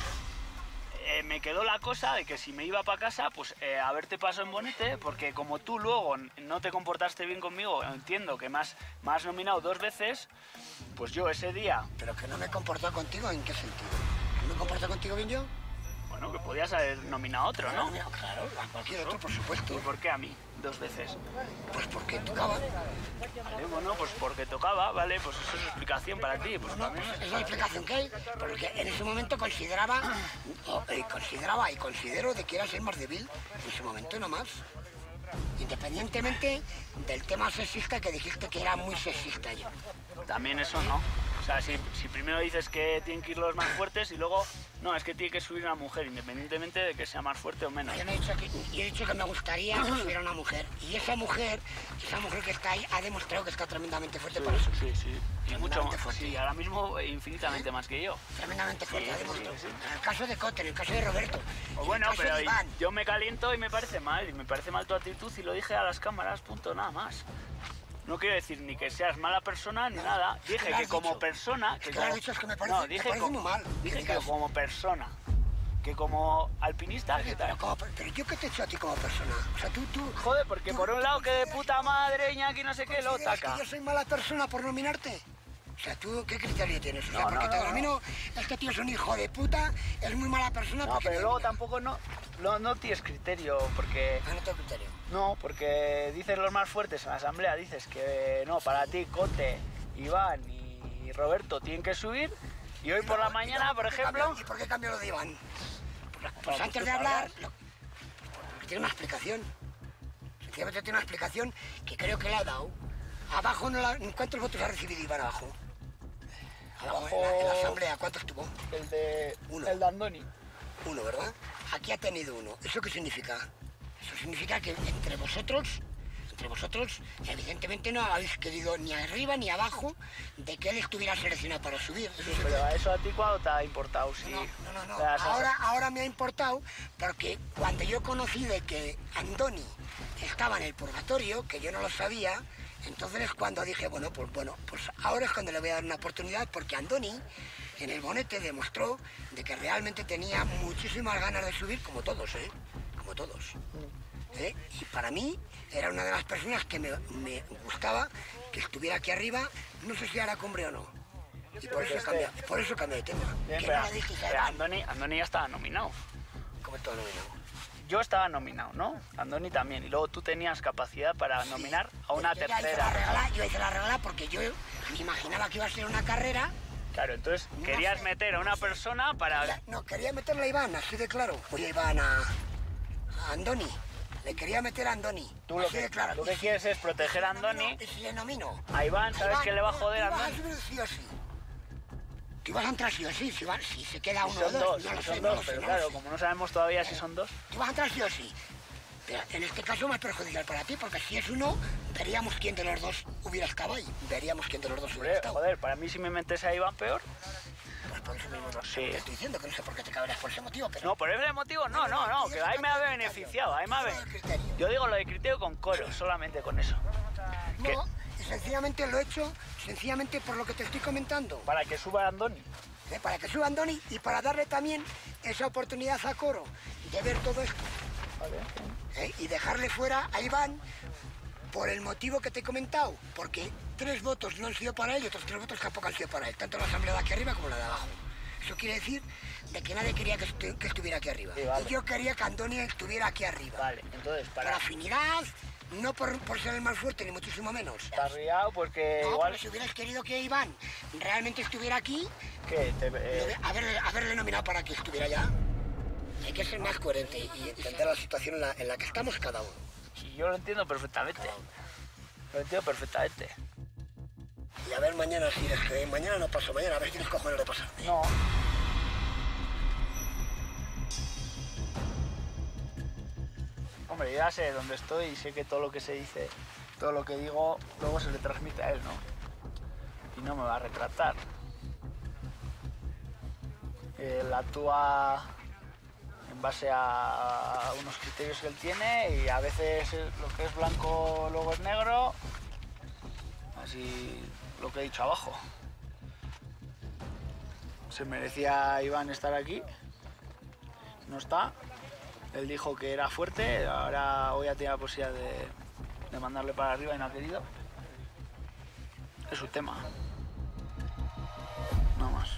Eh, me quedó la cosa de que si me iba para casa, pues eh, a verte paso en bonete, porque como tú luego no te comportaste bien conmigo, entiendo que me has, me has nominado dos veces, pues yo ese día... ¿Pero que no me he comportado contigo? ¿En qué sentido? ¿No me he comportado contigo bien yo? Bueno, que podías haber nominado a otro, ¿no? Claro, a cualquier otro, por supuesto. ¿Y por qué a mí? Dos veces. Pues porque tocaba. Vale, bueno, pues porque tocaba, vale, pues eso es explicación para ti. Pues No, pues es la explicación que hay, porque en ese momento consideraba, o, eh, consideraba y considero de que eras el más débil, en su momento no más. Independientemente del tema sexista que dijiste que era muy sexista yo. También eso no. O sea, si, si primero dices que tienen que ir los más fuertes y luego, no, es que tiene que subir una mujer, independientemente de que sea más fuerte o menos. Yo, no he dicho que, yo he dicho que me gustaría que subiera una mujer. Y esa mujer, esa mujer que está ahí, ha demostrado que está tremendamente fuerte Sí, para eso. sí, sí. Y mucho más. fuerte. Sí, ahora mismo infinitamente más que yo. Tremendamente fuerte, Sí, ha sí, demostrado. sí. En el caso de Cote, en el caso de Roberto. Pues en bueno, el caso pero de Iván. yo me caliento y me parece mal, y me parece mal tu actitud y lo dije a las cámaras, punto, nada más. No quiero decir ni que seas mala persona ni nada. que Dije lo que has como dicho. persona... Es que como- lo has dicho, es que me parece- no, me dije parece como- muy mal. Dije que Digas. como persona, que como alpinista... ¿qué tal? Pero, como- pero yo qué te he hecho a ti como persona. O sea, tú, tú... Joder, porque por un lado que de puta madre, Iñaki, no sé qué, lo ¿Consideras taca. que yo soy mala persona por nominarte? O sea, ¿tú qué criterio tienes? O sea, No, porque no, te no, domino, este tío es un hijo de puta, es muy mala persona No, porque... pero luego tampoco no, no, no tienes criterio, porque... Ah, no tengo criterio. No, porque dices los más fuertes en la asamblea, dices que no, para ti Cote, Iván y Roberto tienen que subir, y hoy por la mañana, por ejemplo... ¿Y por qué cambio lo de Iván? Pues, pues pues antes tú de hablar, sabrás. lo- porque tiene una explicación. Sencillamente tiene una explicación que creo que la ha dado. Abajo, no la... ¿cuántos votos ha recibido Iván abajo? Abajo, en, la, en la asamblea, ¿cuántos tuvo? El de... Uno. El de Andoni. Uno, ¿verdad? Aquí ha tenido uno. ¿Eso qué significa? Eso significa que entre vosotros, entre vosotros, evidentemente no habéis querido ni arriba ni abajo de que él estuviera seleccionado para subir. Eso sí. Pero a eso a ti cuándo te ha importado, sí. No, no, no, no. Las- Ahora, ahora me ha importado porque cuando yo conocí de que Andoni estaba en el purgatorio, que yo no lo sabía, entonces es cuando dije, bueno, pues bueno, pues ahora es cuando le voy a dar una oportunidad porque Andoni en el bonete demostró de que realmente tenía muchísimas ganas de subir, como todos, ¿eh? Como todos. ¿Eh? Y para mí era una de las personas que me, me gustaba que estuviera aquí arriba, no sé si a la cumbre o no. Y por eso cambié, por eso cambié de tema. Bien, Que pero, no la dije, pero Andoni, Andoni ya estaba nominado. ¿Cómo estaba nominado? Yo estaba nominado, ¿no? Andoni también. Y luego tú tenías capacidad para nominar a una Yo ya hice tercera. la regala, yo hice la regala porque yo me imaginaba que iba a ser una carrera. Claro, entonces No querías sé. meter a una persona para... No, quería meterle a Iván, así de claro. Oye, a Iván, a, a Andoni. Le quería meter a Andoni. Tú lo así que, de claro. lo que quieres es proteger a Andoni. Y si le nomino. A Iván, ¿sabes Iván, que le va a joder a tú vas Andoni? subir sí o sí. Tú vas a entrar sí o sí. Si, va- si se queda Si uno o son dos, dos, no lo si sé, son no dos, lo sé, pero no lo claro, sé. como no sabemos todavía si son dos... Tú vas a entrar sí o sí. Pero en este caso más perjudicial para ti, porque si es uno, veríamos quién de los dos hubiera estado ahí. Veríamos quién de los dos hubiera Joder, estado. joder, para mí si me metes a Iván peor... Pues por eso mismo no Sí. te estoy diciendo que no sé por qué te cabreas por ese motivo, pero... No, por ese motivo no, no, no, que ahí me ha beneficiado, ahí me ha beneficiado. Yo digo lo de criterio con coro, solamente con eso. Que- No, y sencillamente lo he hecho, sencillamente por lo que te estoy comentando. Para que suba Andoni. ¿Eh? Para que suba Andoni y para darle también esa oportunidad a Coro de ver todo esto. ¿Eh? Y dejarle fuera a Iván por el motivo que te he comentado. Porque tres votos no han sido para él y otros tres votos tampoco han sido para él. Tanto la asamblea de aquí arriba como la de abajo. Eso quiere decir de que nadie quería que, estu- que estuviera aquí arriba. Sí, vale. Y yo quería que Andoni estuviera aquí arriba. Vale, entonces Por para... afinidad, no por, por ser el más fuerte, ni muchísimo menos. Estás riado porque No, igual... pero si hubieras querido que Iván realmente estuviera aquí, ¿Qué? Te- lo eh, de- haberle, haberle nominado para que estuviera allá. Hay que ser más coherente y entender la situación en la, en la que estamos cada uno. sí, yo lo entiendo perfectamente. Lo entiendo perfectamente. Y a ver mañana si es que mañana no paso, mañana a ver si tienes cojones de pasar. No. Hombre, ya sé dónde estoy y sé que todo lo que se dice, todo lo que digo, luego se le transmite a él, ¿no? Y no me va a retratar. Él actúa en base a unos criterios que él tiene y a veces lo que es blanco luego es negro, así lo que he dicho abajo. Se merecía Iván estar aquí, no está. Él dijo que era fuerte, ahora hoy ha tenido la posibilidad de, de mandarle para arriba y no ha querido. Es su tema. Nada más.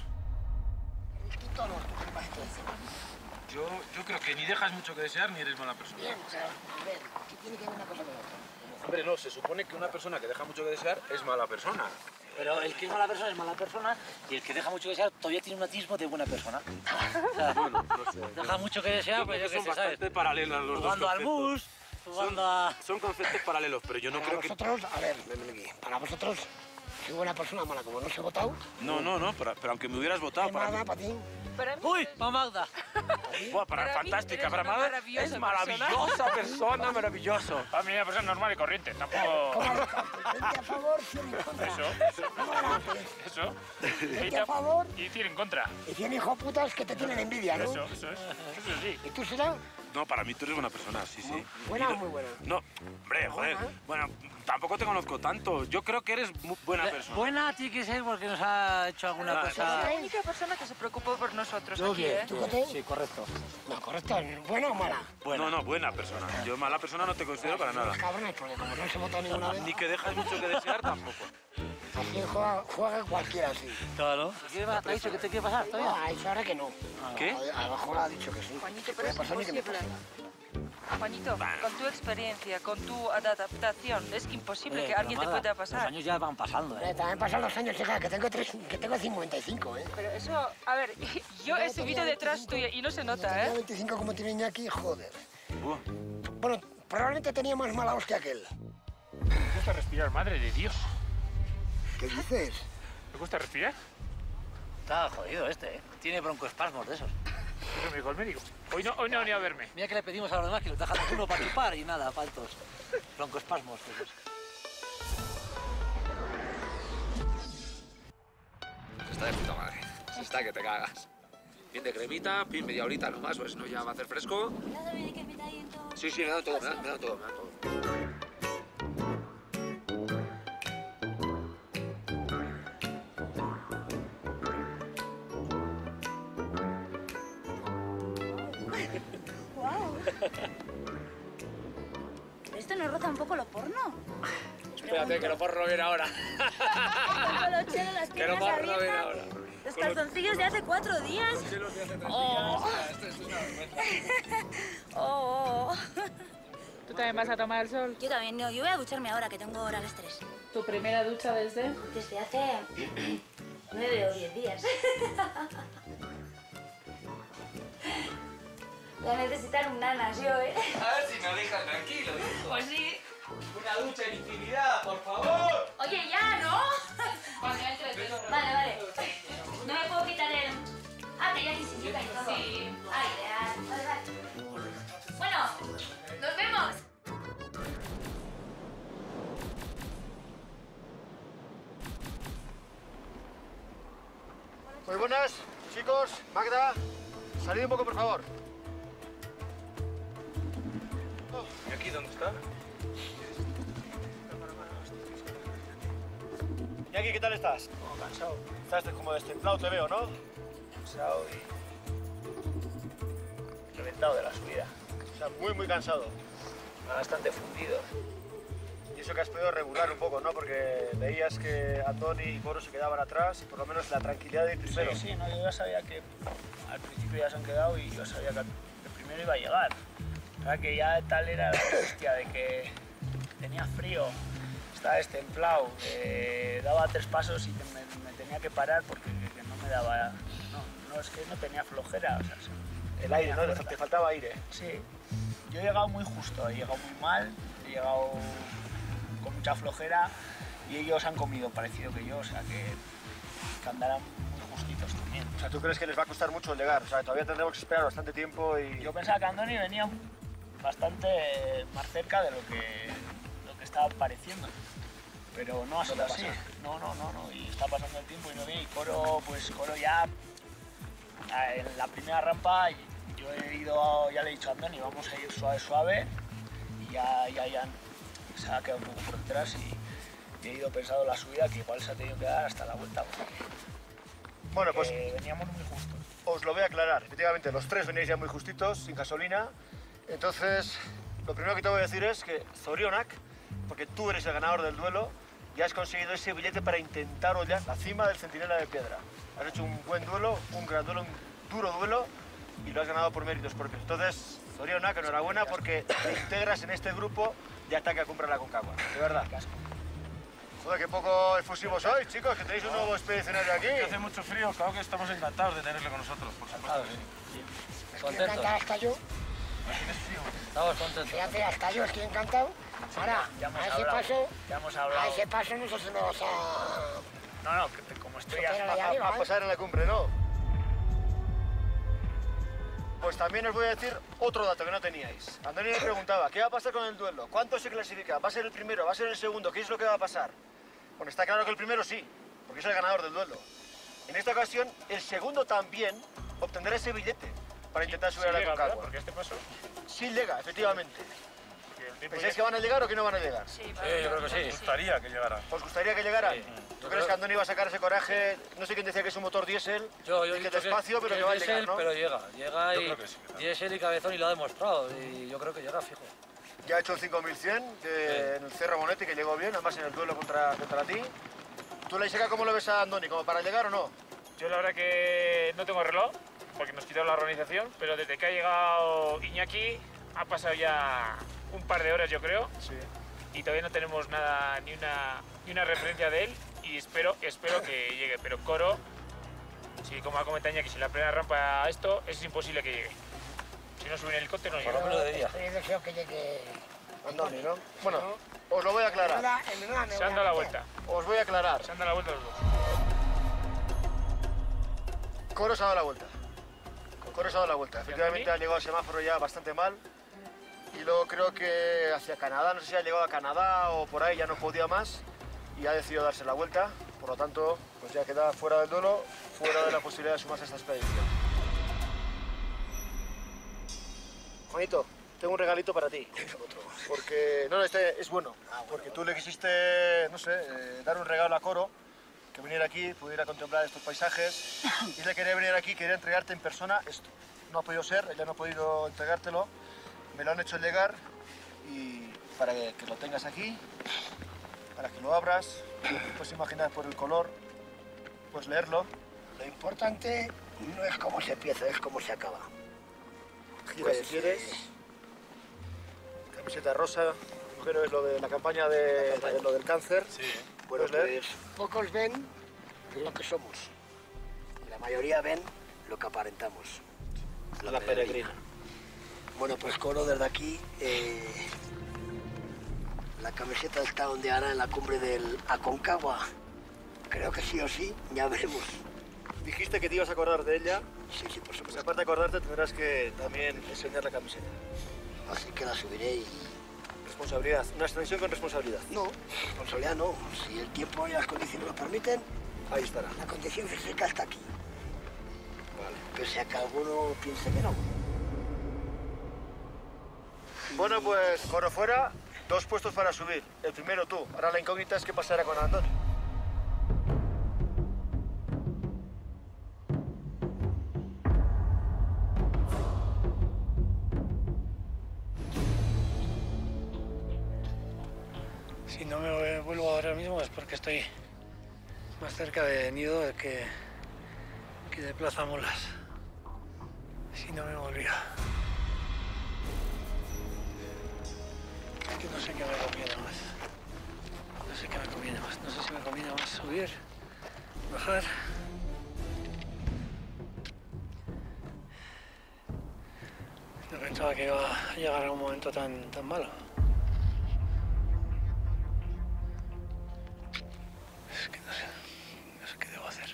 Yo, yo creo que ni dejas mucho que desear ni eres mala persona. Bien, o sea, a ver, ¿qué tiene que ver una cosa con otra? Hombre, no, se supone que una persona que deja mucho que desear es mala persona. Pero el que es mala persona es mala persona y el que deja mucho que desear todavía tiene un atisbo de buena persona. O sea, bueno, no sé. Deja mucho que desear, Yo pues creo yo que qué son sé, ¿sabes? bastante paralelos los Jugando dos al conceptos. mus, jugando son, a... Son conceptos paralelos, pero yo no Para creo que... vosotros, a ver, ven aquí. Para vosotros, soy buena persona mala, como no os he votado. No, no, no, pero, pero aunque me hubieras votado... ¿Qué Para nada mí... para ti? ¡Uy, Magda! Buah, para, Para mí fantástica, eres para una Magda maravillosa es persona. maravillosa persona, maravilloso. A mí una persona normal y corriente, tampoco... ¿Cómo vente a favor, cien en contra? Eso, ¿Cómo haces? eso. Vente a favor Y cien en contra. y cien hijos putas que te tienen envidia, ¿no? Eso, eso es. Eso sí. ¿Y tú serás? No, para mí tú eres buena persona, sí, sí. ¿Buena Y o no- muy buena? No, hombre, joder. Bueno, tampoco te conozco tanto. Yo creo que eres mu- buena persona. Buena tiene que ser porque nos ha hecho alguna Ah, cosa... La única persona que se preocupó por nosotros Yo aquí, bien, ¿eh? ¿tú qué? Sí, correcto. No, correcto, ¿buena o mala? No, no, buena persona. Yo mala persona no te considero para nada. Cabrones, porque como no se vota ninguna vez, Ni que dejas mucho que desear tampoco. así juega, juega cualquiera así. Claro. ¿Qué va- ¿Te ha dicho que te quiere pasar No, todavía? ha dicho ahora que no. ¿Qué? A lo mejor ha dicho que sí. Juanito, pero Puede es pasar ni que me imposible. pase. Juanito, con tu experiencia, con tu adaptación, es imposible Eh, que alguien te Magda, pueda Los pasar. años ya van pasando, Eh, ¿eh? También pasan los años, hija, que tengo, tres, que tengo cincuenta y cinco, ¿eh? Pero eso, a ver, yo he subido detrás tuya y no se nota, Tenía ¿eh? veinticinco como tiene Iñaki, joder. Buah. Bueno, probablemente tenía más mala hostia que él. Me gusta respirar, madre de Dios. ¿Qué dices? ¿Me gusta respirar? Está jodido este, ¿eh? Tiene broncoespasmos de esos. Eso me dijo el médico. Hoy no, hoy no venía a verme. Mira que le pedimos a los demás que nos dejan uno para chupar y nada, faltos. Broncoespasmos de esos. Está de puta madre. Se está que te cagas. Bien de cremita, pin media horita nomás, pues no ya va a hacer fresco. Sí, sí, me dan todo, me dan, me dan todo, me dan todo. ¿Esto no roza un poco lo porno? Espérate, que lo porro bien ahora. El colochero, las Que lo piernas porro bien abiertas, ahora. los calzoncillos de hace cuatro días. Oh. Oh, oh. ¿Tú también vas a tomar el sol? Yo también, no, yo voy a ducharme ahora, que tengo hora a las tres. ¿Tu primera ducha desde? Desde hace nueve o diez días. Voy a necesitar un nanas yo, ¿eh? A ver si me dejan tranquilo, hijo. Pues sí. Una ducha en intimidad, por favor. Oye, ya, ¿no? Vale, vale. No me puedo quitar el... Ah, que ya ni siquiera y todo. Sí. Ah, ideal. Vale, vale. Bueno, nos vemos. Muy buenas, chicos. Magda, salid un poco, por favor. ¿Y aquí dónde está? Iñaki, ¿qué tal estás? Como cansado. Estás como destemplado, te veo, ¿no? Cansado y... reventado de la subida. O sea, muy, muy cansado. Bastante fundido. Y eso que has podido regular un poco, ¿no? Porque veías que Antoni y Coro se quedaban atrás y por lo menos la tranquilidad de ir primero. Sí, sí, no, yo ya sabía que al principio ya se han quedado y yo sabía que el primero iba a llegar. O sea, que ya tal era la bestia de que tenía frío, estaba destemplado, eh, daba tres pasos y me, me tenía que parar porque que, que no me daba... No, no, es que no tenía flojera. O sea, el aire, ¿no? Te faltaba aire. Sí. Yo he llegado muy justo, he llegado muy mal, he llegado con mucha flojera y ellos han comido parecido que yo, o sea que, que andarán muy justitos también. O sea, ¿tú crees que les va a costar mucho llegar? O sea, todavía tendremos que esperar bastante tiempo y... Yo pensaba que Andoni venía bastante más cerca de lo que, lo que estaba pareciendo, pero no ha sido así. No, no, no, no, y está pasando el tiempo y no viene. Y Coro, pues Coro ya en la primera rampa yo he ido, ya le he dicho a Andoni, vamos a ir suave, suave, y ya, ya, ya se ha quedado un poco por detrás y, y he ido pensando la subida que igual se ha tenido que dar hasta la vuelta. Bueno, pues veníamos muy justos. Os lo voy a aclarar. Efectivamente, los tres veníais ya muy justitos, sin gasolina. Entonces, lo primero que te voy a decir es que Zorionak, porque tú eres el ganador del duelo, ya has conseguido ese billete para intentar hollar la cima del Centinela de Piedra. Has hecho un buen duelo, un gran duelo, un duro duelo y lo has ganado por méritos propios. Entonces, Zorionak, enhorabuena porque te integras en este grupo de ataque a Cumbre la Concagua. De verdad. Joder, qué poco efusivos sois, chicos, que tenéis un nuevo expedicionario aquí. Hace mucho frío, claro que estamos encantados de tenerle con nosotros, por supuesto. Estoy encantado hasta yo. Estamos contentos. Fíjate, hasta yo estoy encantado. Ahora, ya hemos a ese hablado, paso, ya hemos hablado. a ese paso no sé si me vas a... No, no, que te- como estoy Supera hasta allá arriba, a ¿eh? pasar en la cumbre, ¿no? Pues también os voy a decir otro dato que no teníais. Antonio me preguntaba, ¿qué va a pasar con el duelo? ¿Cuánto se clasifica? ¿Va a ser el primero? ¿Va a ser el segundo? ¿Qué es lo que va a pasar? Bueno, está claro que el primero sí, porque es el ganador del duelo. En esta ocasión, el segundo también obtendrá ese billete para intentar subir Sí a la llega, ¿verdad? Concagua. Porque este paso... Sí llega, efectivamente. tipo ¿Pensáis ya- que van a llegar o que no van a llegar? Sí, yo creo que sí. Me gustaría que llegara. ¿Os gustaría que llegaran? ¿Tú crees que Andoni va a sacar ese coraje? No sé quién decía que es un motor diésel, Yo, yo he y que dicho despacio, pero que que va a es llegar, diésel, ¿no? pero llega. Llega Yo y creo que sí, diésel y cabezón y lo ha demostrado. Y yo creo que llega fijo. Ya ha hecho el cinco mil cien que en el Cerro Monetti, que llegó bien, además en el duelo contra, contra ti. ¿Tú, la Iseca, cómo lo ves a Andoni? ¿Como para llegar o no? Yo la verdad que no tengo reloj, porque nos quitaron la organización, pero desde que ha llegado Iñaki ha pasado ya un par de horas, yo creo. Sí. Y todavía no tenemos nada, ni una, ni una referencia de él, y espero, espero que llegue. Pero Coro, si como ha comentado Iñaki, si la primera rampa a esto, es imposible que llegue. Si no sube en helicóptero, no llega. Estoy deseo que llegue Andoni, ¿no? Bueno, os lo voy a aclarar. En verdad- en verdad me Se voy han a dado la meter. vuelta. Os voy a aclarar. Se han dado la vuelta los dos. Coro se ha dado la vuelta. Coro se ha dado la vuelta. Efectivamente ha llegado al semáforo ya bastante mal. Y luego creo que hacia Canadá, no sé si ha llegado a Canadá o por ahí, ya no podía más. Y ha decidido darse la vuelta. Por lo tanto, pues ya queda fuera del duelo, fuera de la posibilidad de sumarse a esta expedición. Juanito, tengo un regalito para ti. Porque, no, no, este es bueno. Porque tú le quisiste, no sé, eh, dar un regalo a Coro, que viniera aquí, pudiera contemplar estos paisajes. Y le quería venir aquí, quería entregarte en persona esto. No ha podido ser, ella no ha podido entregártelo. Me lo han hecho llegar y para que, que lo tengas aquí, para que lo abras, puedes imaginar por el color, puedes leerlo. Lo importante no es cómo se empieza, es cómo se acaba. Gira Pues, si quieres. Camiseta rosa, pero es lo de la campaña de, de lo del cáncer. Sí. Bueno, ¿Puedes leer? pues pocos ven lo que somos. La mayoría ven lo que aparentamos. La peregrina. Bueno, pues Coro, desde aquí, eh, la camiseta está ondeará en la cumbre del Aconcagua. Creo que sí o sí, ya veremos. Dijiste que te ibas a acordar de ella. Sí, sí, por Pues supuesto. aparte de acordarte tendrás que también enseñar la camiseta. Así que la subiré y... Responsabilidad, una extensión con responsabilidad. No, responsabilidad no. Si el tiempo y las condiciones lo permiten, ahí estará. La condición física está aquí. Vale. Pese a que alguno piense que no. Bueno, pues Coro fuera, dos puestos para subir. El primero tú. Ahora la incógnita es qué pasará con Andoni. Si no me vuelvo ahora mismo es porque estoy más cerca de Nido que, que de Plaza Molas. Si no me volvía. Es que no sé qué me conviene más. No sé qué me conviene más. No sé si me conviene más subir, bajar. No pensaba que iba a llegar a un momento tan, tan malo. Es que no sé, no sé qué debo hacer.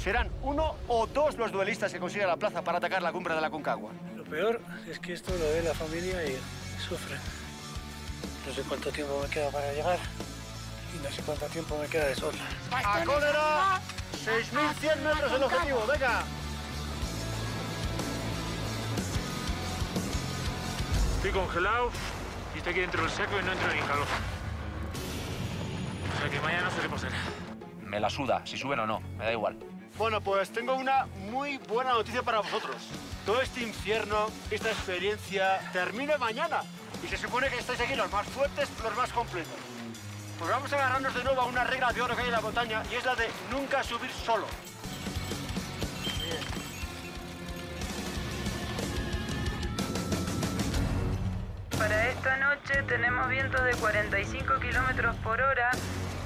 serán uno o dos los duelistas que consigan la plaza para atacar la cumbre de la Aconcagua. Lo peor es que esto lo ve la familia y sufren. No sé cuánto tiempo me queda para llegar y no sé cuánto tiempo me queda de sol. ¡A cólera! seis mil cien metros el objetivo, venga. Estoy congelado y estoy aquí dentro del saco y no entro ni calor. O sea que mañana no sé qué pasará. Me la suda, si suben o no, me da igual. Bueno, pues tengo una muy buena noticia para vosotros. Todo este infierno, esta experiencia, termina mañana. Y se supone que estáis aquí los más fuertes, los más completos. Pues vamos a agarrarnos de nuevo a una regla de oro que hay en la montaña, y es la de nunca subir solo. Para esta noche tenemos vientos de cuarenta y cinco kilómetros por hora